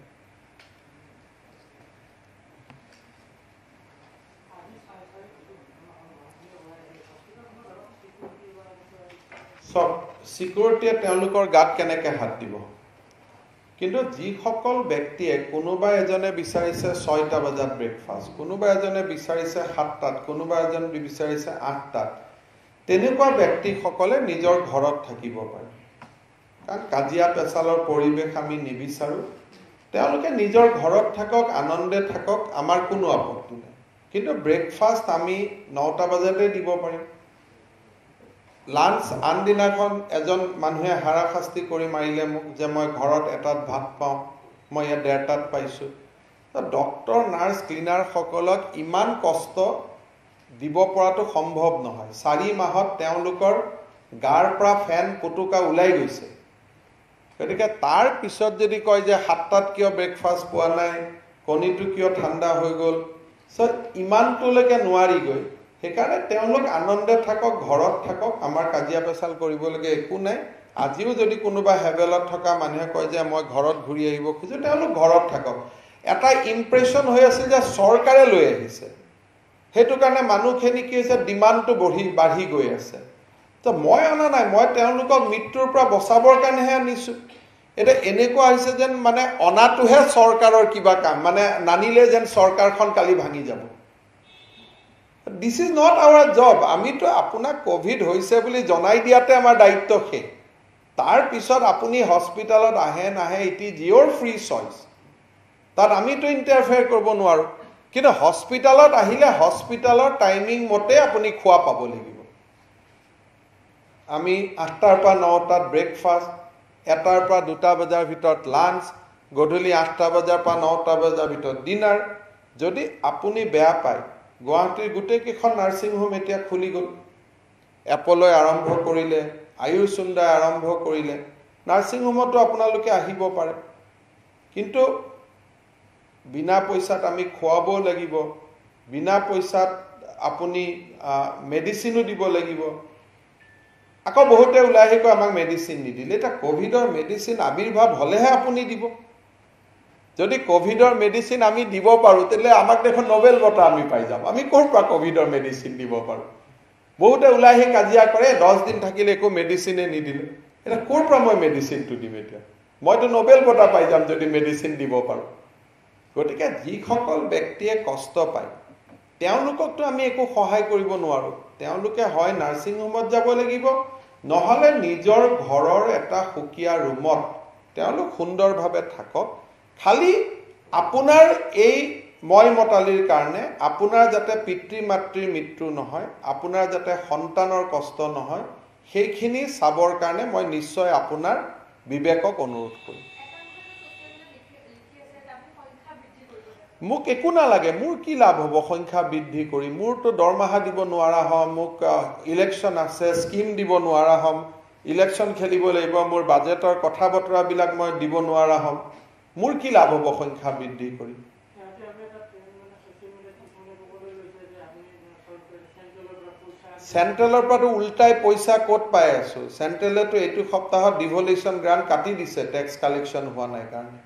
সব সিকিউৰিটিয়ে তেওঁলোকৰ গাত কেনেকৈ হাত দিব কিন্তু যিসকল ব্যক্তিয়ে কোনোবা এজনে বিচাৰিছে ছয়টা বজাত ব্ৰেকফাষ্ট কোনোবা এজনে বিচাৰিছে সাতটাত কোনোবা এজন বিচাৰিছে আঠটাত তেনেকুৱা ব্যক্তিসকলে নিজৰ ঘৰত থাকিব পাৰে কাৰণ কাজিয়া পেচালৰ পৰিৱেশ আমি নিবিচাৰোঁ তেওঁলোকে নিজৰ ঘৰত থাকক আনন্দে থাকক আমাৰ কোনো আপত্তি নাই কিন্তু ব্ৰেকফাষ্ট আমি নটা বজাতে দিব পাৰিম লাঞ্চ আনদিনাখন এজন মানুহে হাৰাশাস্তি কৰি মাৰিলে মোক যে মই ঘৰত এটাত ভাত পাওঁ মই ইয়াত ডেৰটাত পাইছোঁ ডক্টৰ নাৰ্ছ ক্লিনাৰসকলক ইমান কষ্ট দিব পৰাটো সম্ভৱ নহয় চাৰি মাহত তেওঁলোকৰ গাৰ পৰা ফেন পুতুকা ওলাই গৈছে গতিকে তাৰ পিছত যদি কয় যে সাতটাত কিয় ব্ৰেকফাষ্ট পোৱা নাই কণীটো কিয় ঠাণ্ডা হৈ গ'ল চ' ইমানটোলৈকে নোৱাৰিগৈ সেইকাৰণে তেওঁলোক আনন্দে থাকক ঘৰত থাকক আমাৰ কাজিয়া পেচাল কৰিবলগীয়া একো নাই আজিও যদি কোনোবা হেভেলত থকা মানুহে কয় যে মই ঘৰত ঘূৰি আহিব খোজোঁ তেওঁলোক ঘৰত থাকক এটা ইম্প্ৰেশ্যন হৈ আছে যে চৰকাৰে লৈ আহিছে সেইটো কাৰণে মানুহখিনি কি হৈছে ডিমাণ্ডটো বঢ়ি বাঢ়ি গৈ আছে তো মই অনা নাই মই তেওঁলোকক মৃত্যুৰ পৰা বচাবৰ কাৰণেহে আনিছোঁ এটা এনেকুৱা হৈছে যেন মানে অনাটোহে চৰকাৰৰ কিবা কাম, মানে নানিলে যেন চৰকাৰখন কালি ভাঙি যাব। This is not our job. আমিতো আপোনাক কোভিড হৈছে বুলি জনাই দিয়াতে আমাৰ দায়িত্ব শেষ। তাৰ পিছত আপুনি হস্পিটেলত আহে নাহে it is your free choice, তাত আমিতো ইণ্টাৰফেয়াৰ কৰিব নোৱাৰোঁ। কিন্তু হস্পিটেলত আহিলে হস্পিটেলৰ টাইমিং মতে আপুনি খোৱা পাব লাগিব। আমি আঠটাৰ পৰা নটাত ব্ৰেকফাষ্ট, এটাৰ পৰা দুটা বজাৰ ভিতৰত লাঞ্চ, গধূলি আঠটা বজাৰ পৰা নটা বজাৰ ভিতৰত ডিনাৰ। যদি আপুনি বেয়া পায়, গুৱাহাটীৰ গোটেইকেইখন নাৰ্ছিং হোম এতিয়া খুলি গ'ল। এপলৈ আৰম্ভ কৰিলে, আয়ুসুন্দাই আৰম্ভ কৰিলে, নাৰ্ছিং হোমতো আপোনালোকে আহিব পাৰে। কিন্তু বিনা পইচাত আমি খোৱাবও লাগিব, বিনা পইচাত আপুনি মেডিচিনো দিব লাগিব। আকৌ বহুতে ওলাই আহি কয় আমাক মেডিচিন নিদিলে। এতিয়া কোভিডৰ মেডিচিন আৱিৰ্ভাৱ হ'লেহে আপুনি দিব। যদি কোভিডৰ মেডিচিন আমি দিব পাৰোঁ, তেতিয়াহ'লে আমাক দেখোন নোবেল বঁটা আমি পাই যাম। আমি ক'ৰ পৰা কোভিডৰ মেডিচিন দিব পাৰোঁ? বহুতে ওলাই আহি কাজিয়া কৰে, দহ দিন থাকিলে একো মেডিচিনে নিদিলে। এতিয়া ক'ৰ পৰা মই মেডিচিনটো দিম? এতিয়া মইতো নোবেল বঁটা পাই যাম যদি মেডিচিন দিব পাৰোঁ। গতিকে যিসকল ব্যক্তিয়ে কষ্ট পায় তেওঁলোককতো আমি একো সহায় কৰিব নোৱাৰোঁ। তেওঁলোকে হয় নাৰ্ছিং হোমত যাব লাগিব, নহ'লে নিজৰ ঘৰৰ এটা সুকীয়া ৰুমত তেওঁলোক সুন্দৰভাৱে থাকক। খালি আপোনাৰ এই মই মতালিৰ কাৰণে আপোনাৰ যাতে পিতৃ মাতৃৰ মৃত্যু নহয়, আপোনাৰ যাতে সন্তানৰ কষ্ট নহয়, সেইখিনি চাবৰ কাৰণে মই নিশ্চয় আপোনাৰ বিবেকক অনুৰোধ কৰিম। মোক একো নালাগে, মোৰ কি লাভ হ'ব সংখ্যা বৃদ্ধি কৰি? মোৰতো দৰমহা দিব নোৱাৰা হ'ম, মোক ইলেকশ্যন আছে স্কিম দিব নোৱাৰা হ'ম, ইলেকশ্যন খেলিব লাগিব, মোৰ বাজেটৰ কথা বতৰাবিলাক মই দিব নোৱাৰা হ'ম। মোৰ কি লাভ হ'ব সংখ্যা বৃদ্ধি কৰি? চেণ্ট্ৰেলৰ পৰাতো উল্টাই পইচা ক'ত পাই আছো? চেণ্ট্ৰেলেতো এইটো সপ্তাহত ডিভলিউশ্যন গ্ৰাণ্ট কাটি দিছে, টেক্স কালেকশ্যন হোৱা নাই কাৰণে।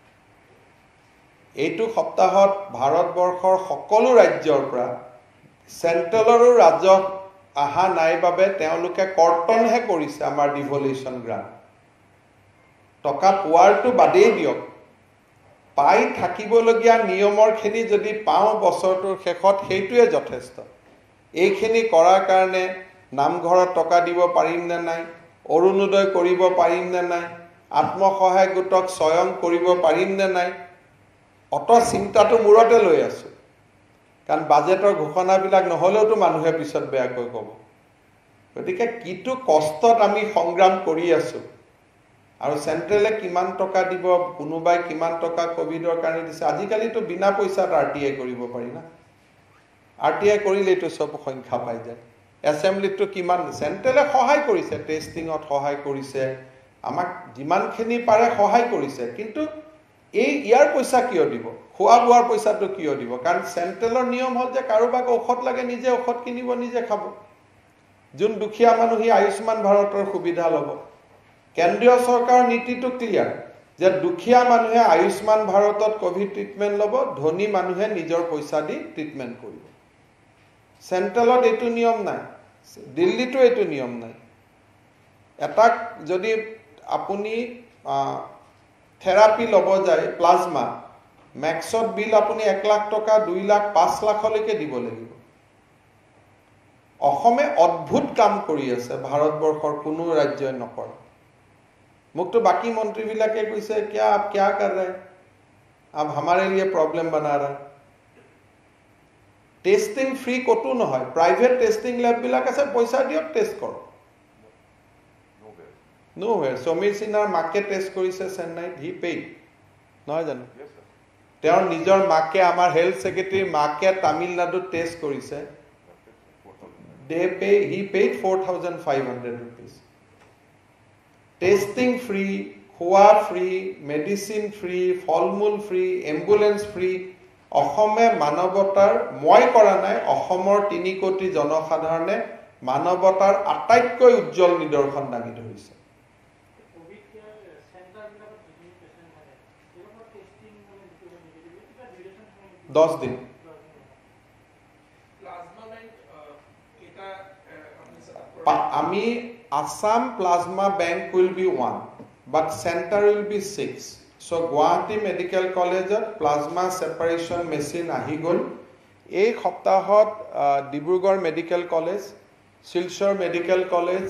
এইটো সপ্তাহত ভাৰতবৰ্ষৰ সকলো ৰাজ্যৰ পৰা চেণ্ট্ৰেলৰো ৰাজহ অহা নাই বাবে তেওঁলোকে কৰ্তনহে কৰিছে আমাৰ ডিভলিউশ্যন গ্ৰাণ্ট। টকা পোৱাৰটো বাদেই দিয়ক, পাই থাকিবলগীয়া নিয়মৰখিনি যদি পাওঁ বছৰটোৰ শেষত, সেইটোৱে যথেষ্ট। এইখিনি কৰাৰ কাৰণে নামঘৰত টকা দিব পাৰিম নে নাই, অৰুণোদয় কৰিব পাৰিম নে নাই, আত্মসহায়ক গোটক স্বয়ং কৰিব পাৰিম নে নাই, অত চিন্তাটো মূৰতে লৈ আছোঁ। কাৰণ বাজেটৰ ঘোষণাবিলাক নহ'লেওতো মানুহে পিছত বেয়াকৈ ক'ব। গতিকে কিটো কষ্টত আমি সংগ্ৰাম কৰি আছোঁ, আৰু চেণ্ট্ৰেলে কিমান টকা দিব, কোনোবাই কিমান টকা কোভিডৰ কাৰণে দিছে। আজিকালিতো বিনা পইচাত আৰ টি আই কৰিব পাৰি না। আৰ টি আই কৰিলেইতো চব সংখ্যা পাই যায়। এছেম্বলিতটো কিমান চেণ্ট্ৰেলে সহায় কৰিছে, টেষ্টিঙত সহায় কৰিছে, আমাক যিমানখিনি পাৰে সহায় কৰিছে। কিন্তু এই ইয়াৰ পইচা কিয় দিব? খোৱা বোৱাৰ পইচাটো কিয় দিব? কাৰণ চেণ্ট্ৰেলৰ নিয়ম হ'ল যে কাৰোবাক ঔষধ লাগে নিজে ঔষধ কিনিব, নিজে খাব। যোন দুখীয়া মানুহ সি আয়ুষ্মান ভাৰতৰ সুবিধা ল'ব। কেন্দ্ৰীয় চৰকাৰৰ নীতিটো ক্লিয়াৰ যে দুখীয়া মানুহে আয়ুষ্মান ভাৰতত কোভিড ট্ৰিটমেণ্ট ল'ব, ধনী মানুহে নিজৰ পইচা দি ট্ৰিটমেণ্ট কৰিব। চেণ্ট্ৰেলত এইটো নিয়ম নাই, দিল্লীতো এইটো নিয়ম নাই। এটাক যদি আপুনি থেৰাপি ল'ব যায় প্লাজমা, মেক্সত বিল আপুনি এক লাখ টকা, দুই লাখ, পাঁচ লাখলৈকে দিব লাগিব। অসমে অদ্ভুত কাম কৰি আছে, ভাৰতবৰ্ষৰ কোনো ৰাজ্যই নকৰে। মোকতো বাকী মন্ত্ৰীবিলাকে কৈছে কিয়া আপ কিয়া কৰ ৰহে, আপ হামাৰে লিয়ে প্ৰব্লেম বনা ৰহে। টেষ্টিং ফ্ৰী ক'তো নহয়, প্ৰাইভেট টেষ্টিং লেববিলাক আছে, পইচা দিয়ক টেষ্ট কৰক। ন'ৱেৰ। সমীৰ সিনহাৰ মাকে টেষ্ট কৰিছে চেন্নাইত, হি পেইড, নহয় জানো? তেওঁৰ নিজৰ মাকে, আমাৰ হেল্থ ছেক্ৰেটাৰীৰ মাকে তামিলনাডুত টেষ্ট কৰিছে। They pay, he paid four thousand five hundred rupees. Testing free, খোৱা ফ্ৰী, মেডিচিন ফ্ৰী, ফল মূল ফ্ৰী, এম্বুলেন্স ফ্ৰী। অসমে মানৱতাৰ, মই কৰা নাই, অসমৰ তিনি কোটি জনসাধাৰণে মানৱতাৰ আটাইতকৈ উজ্জ্বল নিদৰ্শন দাঙি ধৰিছে। দহ দিন। আমি Assam plasma bank will be one, but center will be six. So Guwahati Medical College plasma separation machine ahi gol. এই সপ্তাহত Dibrugarh medical college, Silchar medical college,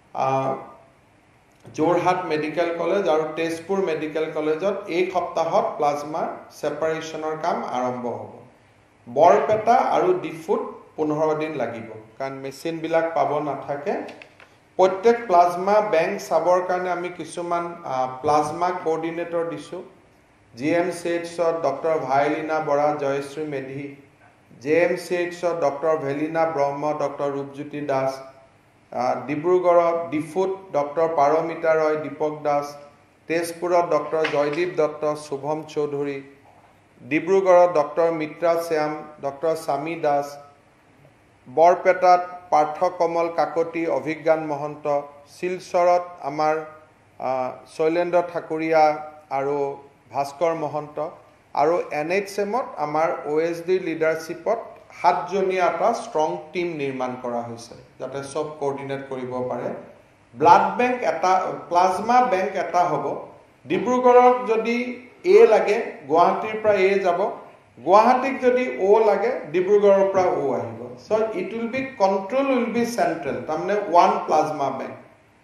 Jorhat medical college আৰু তেজপুৰ মেডিকেল কলেজত এই সপ্তাহত প্লাজমাৰ সেপাৰেশনৰ কাম আৰম্ভ হ'ব। বৰপেটা আৰু ডিফুত পোন্ধৰ দিন লাগিব, কাৰণ মেচিন বিলাক পাব নাথাকে। প্ৰত্যেক প্লাজমা বেংক চাবৰ কাৰণে আমি কিছুমান প্লাজমা কোঅৰ্ডিনেটৰ দিছো। জি এম চি এইচত doctor Bhailina Bora, Jayashree Medhi, J M C এইচত ডক্টৰ ভেলিনা ব্ৰহ্ম, ডক্টৰ ৰূপজ্যোতি দাস, ডিব্ৰুগড়ত ডিফুত ডক্টৰ পাৰমিতা ৰয়, দীপক দাস, তেজপুৰত ডক্টৰ জয়দীপ দত্ত, শুভম চৌধুৰী, ডিব্ৰুগড়ত ডক্টৰ মিত্ৰা শ্যাম, ডক্টৰ স্বামী দাস, বৰপেটাত পাৰ্থ কমল কাকতি, অভিজ্ঞান মহন্ত, শিলচৰত আমাৰ শৈলেন্দ্ৰ ঠাকুৰীয়া আৰু ভাস্কৰ মহন্ত, আৰু এন এইচ এমত আমাৰ অ' এছ ডিৰ লিডাৰশ্বিপত সাতজনীয়া এটা ষ্ট্ৰং টিম নিৰ্মাণ কৰা হৈছে, যাতে সব কোঅৰ্ডিনেট কৰিব পাৰে। ব্লাড বেংক এটা, প্লাজমা বেংক এটা হ'ব। ডিব্ৰুগড়ত যদি এ লাগে, গুৱাহাটীৰ পৰা এ যাব, গুৱাহাটীক যদি অ' লাগে, ডিব্ৰুগড়ৰ পৰা অ' আহিব। So it will be, control will be central, তাৰমানে one plasma bank.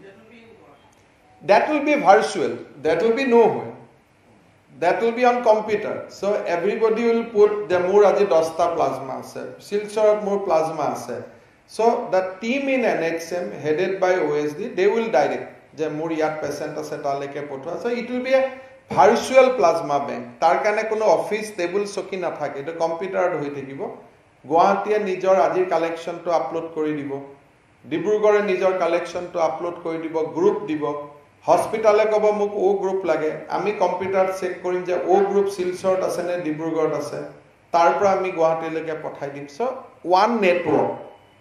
That will be virtual, that will be nowhere. That will be on computer. So everybody will put the মোৰ আজি দহটা প্লাজমা আছে, শিলচৰত মোৰ প্লাজমা আছে। So the team in N H M headed by O S D, they will direct যে মোৰ ইয়াত পেচেণ্ট আছে তালৈকে পঠোৱা। So it will be a virtual plasma bank. তাৰ কাৰণে কোনো অফিচ টেবুল চকী নাথাকে, এইটো কম্পিউটাৰত হৈ থাকিব। গুৱাহাটীয়ে নিজৰ আজিৰ কালেকশ্যনটো আপলোড কৰি দিব, ডিব্ৰুগড়ে নিজৰ কালেকশ্যনটো আপলোড কৰি দিব, গ্ৰুপ দিব। হস্পিটালে ক'ব মোক অ' গ্ৰুপ লাগে, আমি কম্পিউটাৰত চেক কৰিম যে অ' গ্ৰুপ শিলচৰত আছে নে ডিব্ৰুগড়ত আছে, তাৰ পৰা আমি গুৱাহাটীলৈকে পঠাই দিম। So' one network.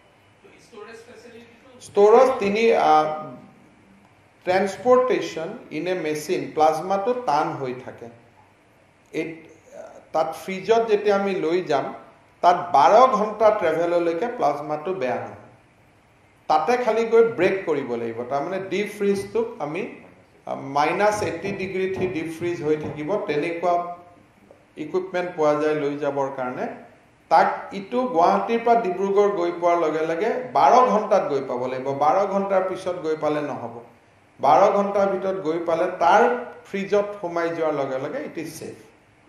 ষ্ট'ৰেজ তিনি, ট্ৰেন্সপৰ্টেশ্যন ইন এ মেচিন, প্লাজমাটো টান হৈ থাকে। এই তাত ফ্ৰিজত যেতিয়া আমি লৈ যাম, তাত বাৰ ঘণ্টা ট্ৰেভেললৈকে প্লাজমাটো বেয়া নহয়। তাতে খালি গৈ ব্ৰেক কৰিব লাগিব, তাৰমানে ডিপ ফ্ৰিজটোক আমি মাইনাছ এইটি ডিগ্ৰীত সি ডিপ ফ্ৰিজ হৈ থাকিব, তেনেকুৱা ইকুইপমেণ্ট পোৱা যায় লৈ যাবৰ কাৰণে। তাক ইটো গুৱাহাটীৰ পৰা ডিব্ৰুগড় গৈ পোৱাৰ লগে লগে বাৰ ঘণ্টাত গৈ পাব লাগিব, বাৰ ঘণ্টাৰ পিছত গৈ পালে নহ'ব। বাৰ ঘণ্টাৰ ভিতৰত গৈ পালে তাৰ ফ্ৰিজত সোমাই যোৱাৰ লগে লগে ইট ইজ ছেফ।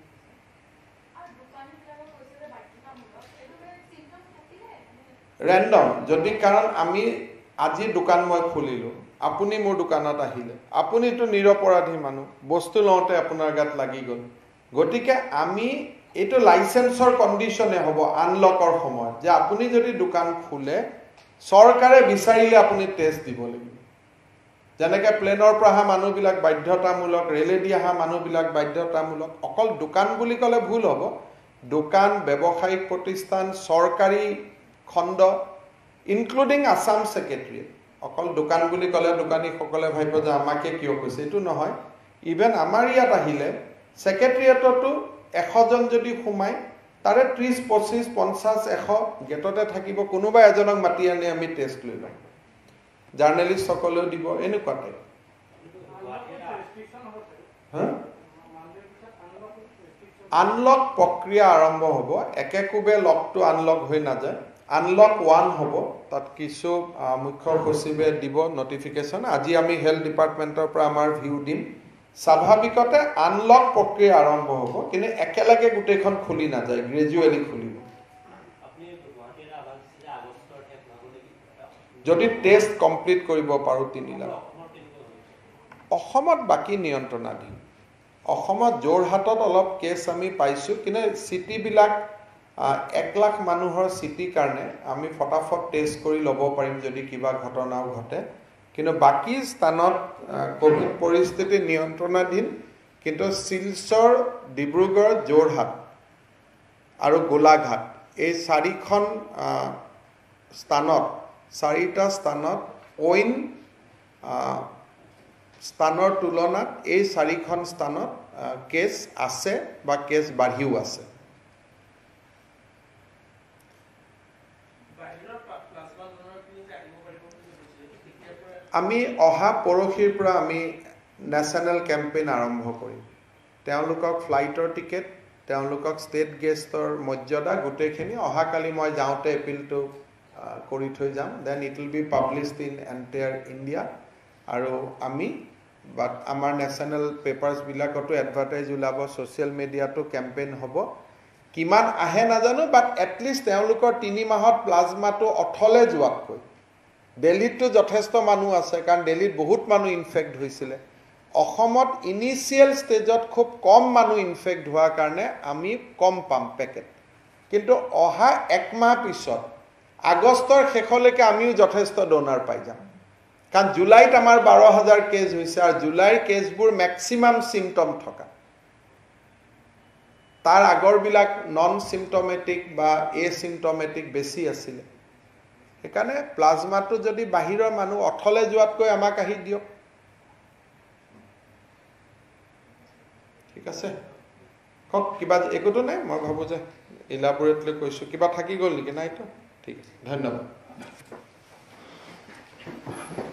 ৰেণ্ডম যদি, কাৰণ আমি আজি দোকান মই খুলিলোঁ, আপুনি মোৰ দোকানত আহিলে, আপুনিতো নিৰপৰাধী মানুহ, বস্তু লওঁতে আপোনাৰ গাত লাগি গ'ল, গতিকে আমি এইটো লাইচেন্সৰ কণ্ডিশ্যনে হ'ব আনলকৰ সময়ত, যে আপুনি যদি দোকান খোলে চৰকাৰে বিচাৰিলে আপুনি টেষ্ট দিব লাগিব। যেনেকৈ প্লেনৰ পৰা অহা মানুহবিলাক বাধ্যতামূলক, ৰেলেদি অহা মানুহবিলাক বাধ্যতামূলক। অকল দোকান বুলি ক'লে ভুল হ'ব, দোকান, ব্যৱসায়িক প্ৰতিষ্ঠান, চৰকাৰী খণ্ড, ইনক্লুডিং আছাম ছেক্ৰেটেৰিয়েট। অকল দোকান বুলি ক'লে দোকানীসকলে ভাবিব যে আমাকে কিয় কৈছে, এইটো নহয়। ইভেন আমাৰ ইয়াত আহিলে ছেক্ৰেটেৰিয়েটতো এশজন যদি সোমায়, তাৰে ত্ৰিছ পঁচিছ পঞ্চাছ এশ গেটতে থাকিব, কোনোবা এজনক মাতি আনি আমি টেষ্ট লৈ লওঁ, জাৰ্নেলিষ্টসকলেও দিব, এনেকুৱা টাইপ। আনলক প্ৰক্ৰিয়া আৰম্ভ হ'ব, একে কোবে লকটো আনলক হৈ নাযায়। আনলক ওৱান হ'ব, তাত কিছু মুখ্য সচিবে দিব নটিফিকেশ্যন। আজি আমি হেল্থ ডিপাৰ্টমেণ্টৰ পৰা আমাৰ ভিউ দিম। স্বাভাৱিকতে আনলক প্ৰক্ৰিয়া আৰম্ভ হ'ব, কিন্তু একেলগে গোটেইখন খুলি নাযায়, গ্ৰেজুৱেলি খুলিব। যদি টেষ্ট কমপ্লিট কৰিব পাৰোঁ তিনি লাখ। অসমত বাকী নিয়ন্ত্ৰণাধীন। অসমত যোৰহাটত অলপ কেছ আমি পাইছোঁ, কিন্তু চিটিবিলাক এক লাখ মানুহৰ চিটিৰ কাৰণে আমি ফটাফট টেষ্ট কৰি ল'ব পাৰিম যদি কিবা ঘটনাও ঘটে। কিন্তু বাকী স্থানত কোভিড পৰিস্থিতি নিয়ন্ত্ৰণাধীন, কিন্তু শিলচৰ, ডিব্ৰুগড়, যোৰহাট আৰু গোলাঘাট এই চাৰিখন স্থানত, চাৰিটা স্থানত অইন স্থানৰ তুলনাত এই চাৰিখন স্থানত কেছ আছে বা কেছ বাঢ়িও আছে। আমি অহা পৰহিৰ পৰা আমি নেশ্যনেল কেম্পেইন আৰম্ভ কৰিম তেওঁলোকক ফ্লাইটৰ টিকেট তেওঁলোকক ষ্টেট গেষ্টৰ মৰ্যাদা গোটেইখিনি অহাকালি মই যাওঁতে এপিলটো কৰি থৈ যাম then it will be published in entire India আৰু আমি বাট আমাৰ নেশ্যনেল পেপাৰ্ছবিলাকতো এডভাৰটাইজ ওলাব ছ'চিয়েল মিডিয়াতো কেম্পেইন হ'ব কিমান আহে নাজানো বাট এটলিষ্ট তেওঁলোকৰ তিনি মাহত প্লাজমাটো অথলে যোৱাতকৈ দিল্লীততো যথেষ্ট মানুহ আছে কাৰণ দিল্লীত বহুত মানুহ ইনফেক্ট হৈছিলে অসমত ইনিচিয়েল ষ্টেজত খুব কম মানুহ ইনফেক্ট হোৱাৰ কাৰণে আমি কম পাম পেকেট কিন্তু অহা এক মাহ পিছত আগষ্টৰ শেষলৈকে আমিও যথেষ্ট ডোনাৰ পাই যাম কাৰণ জুলাইত আমাৰ বাৰ হাজাৰ কেছ হৈছে আৰু জুলাইৰ কেছবোৰ মেক্সিমাম চিমটম থকা তাৰ আগৰবিলাক নন চিমটমেটিক বা এ চিমটমেটিক বেছি আছিলে সেইকাৰণে প্লাজমাটো যদি বাহিৰৰ মানুহ অথলে যোৱাতকৈ আমাক আহি দিয়ক ঠিক আছে কওক কিবা একোতো নাই মই ভাবোঁ যে ইলাবৰেটলি কৈছোঁ কিবা থাকি গ'ল নেকি নাইতো ঠিক আছে ধন্যবাদ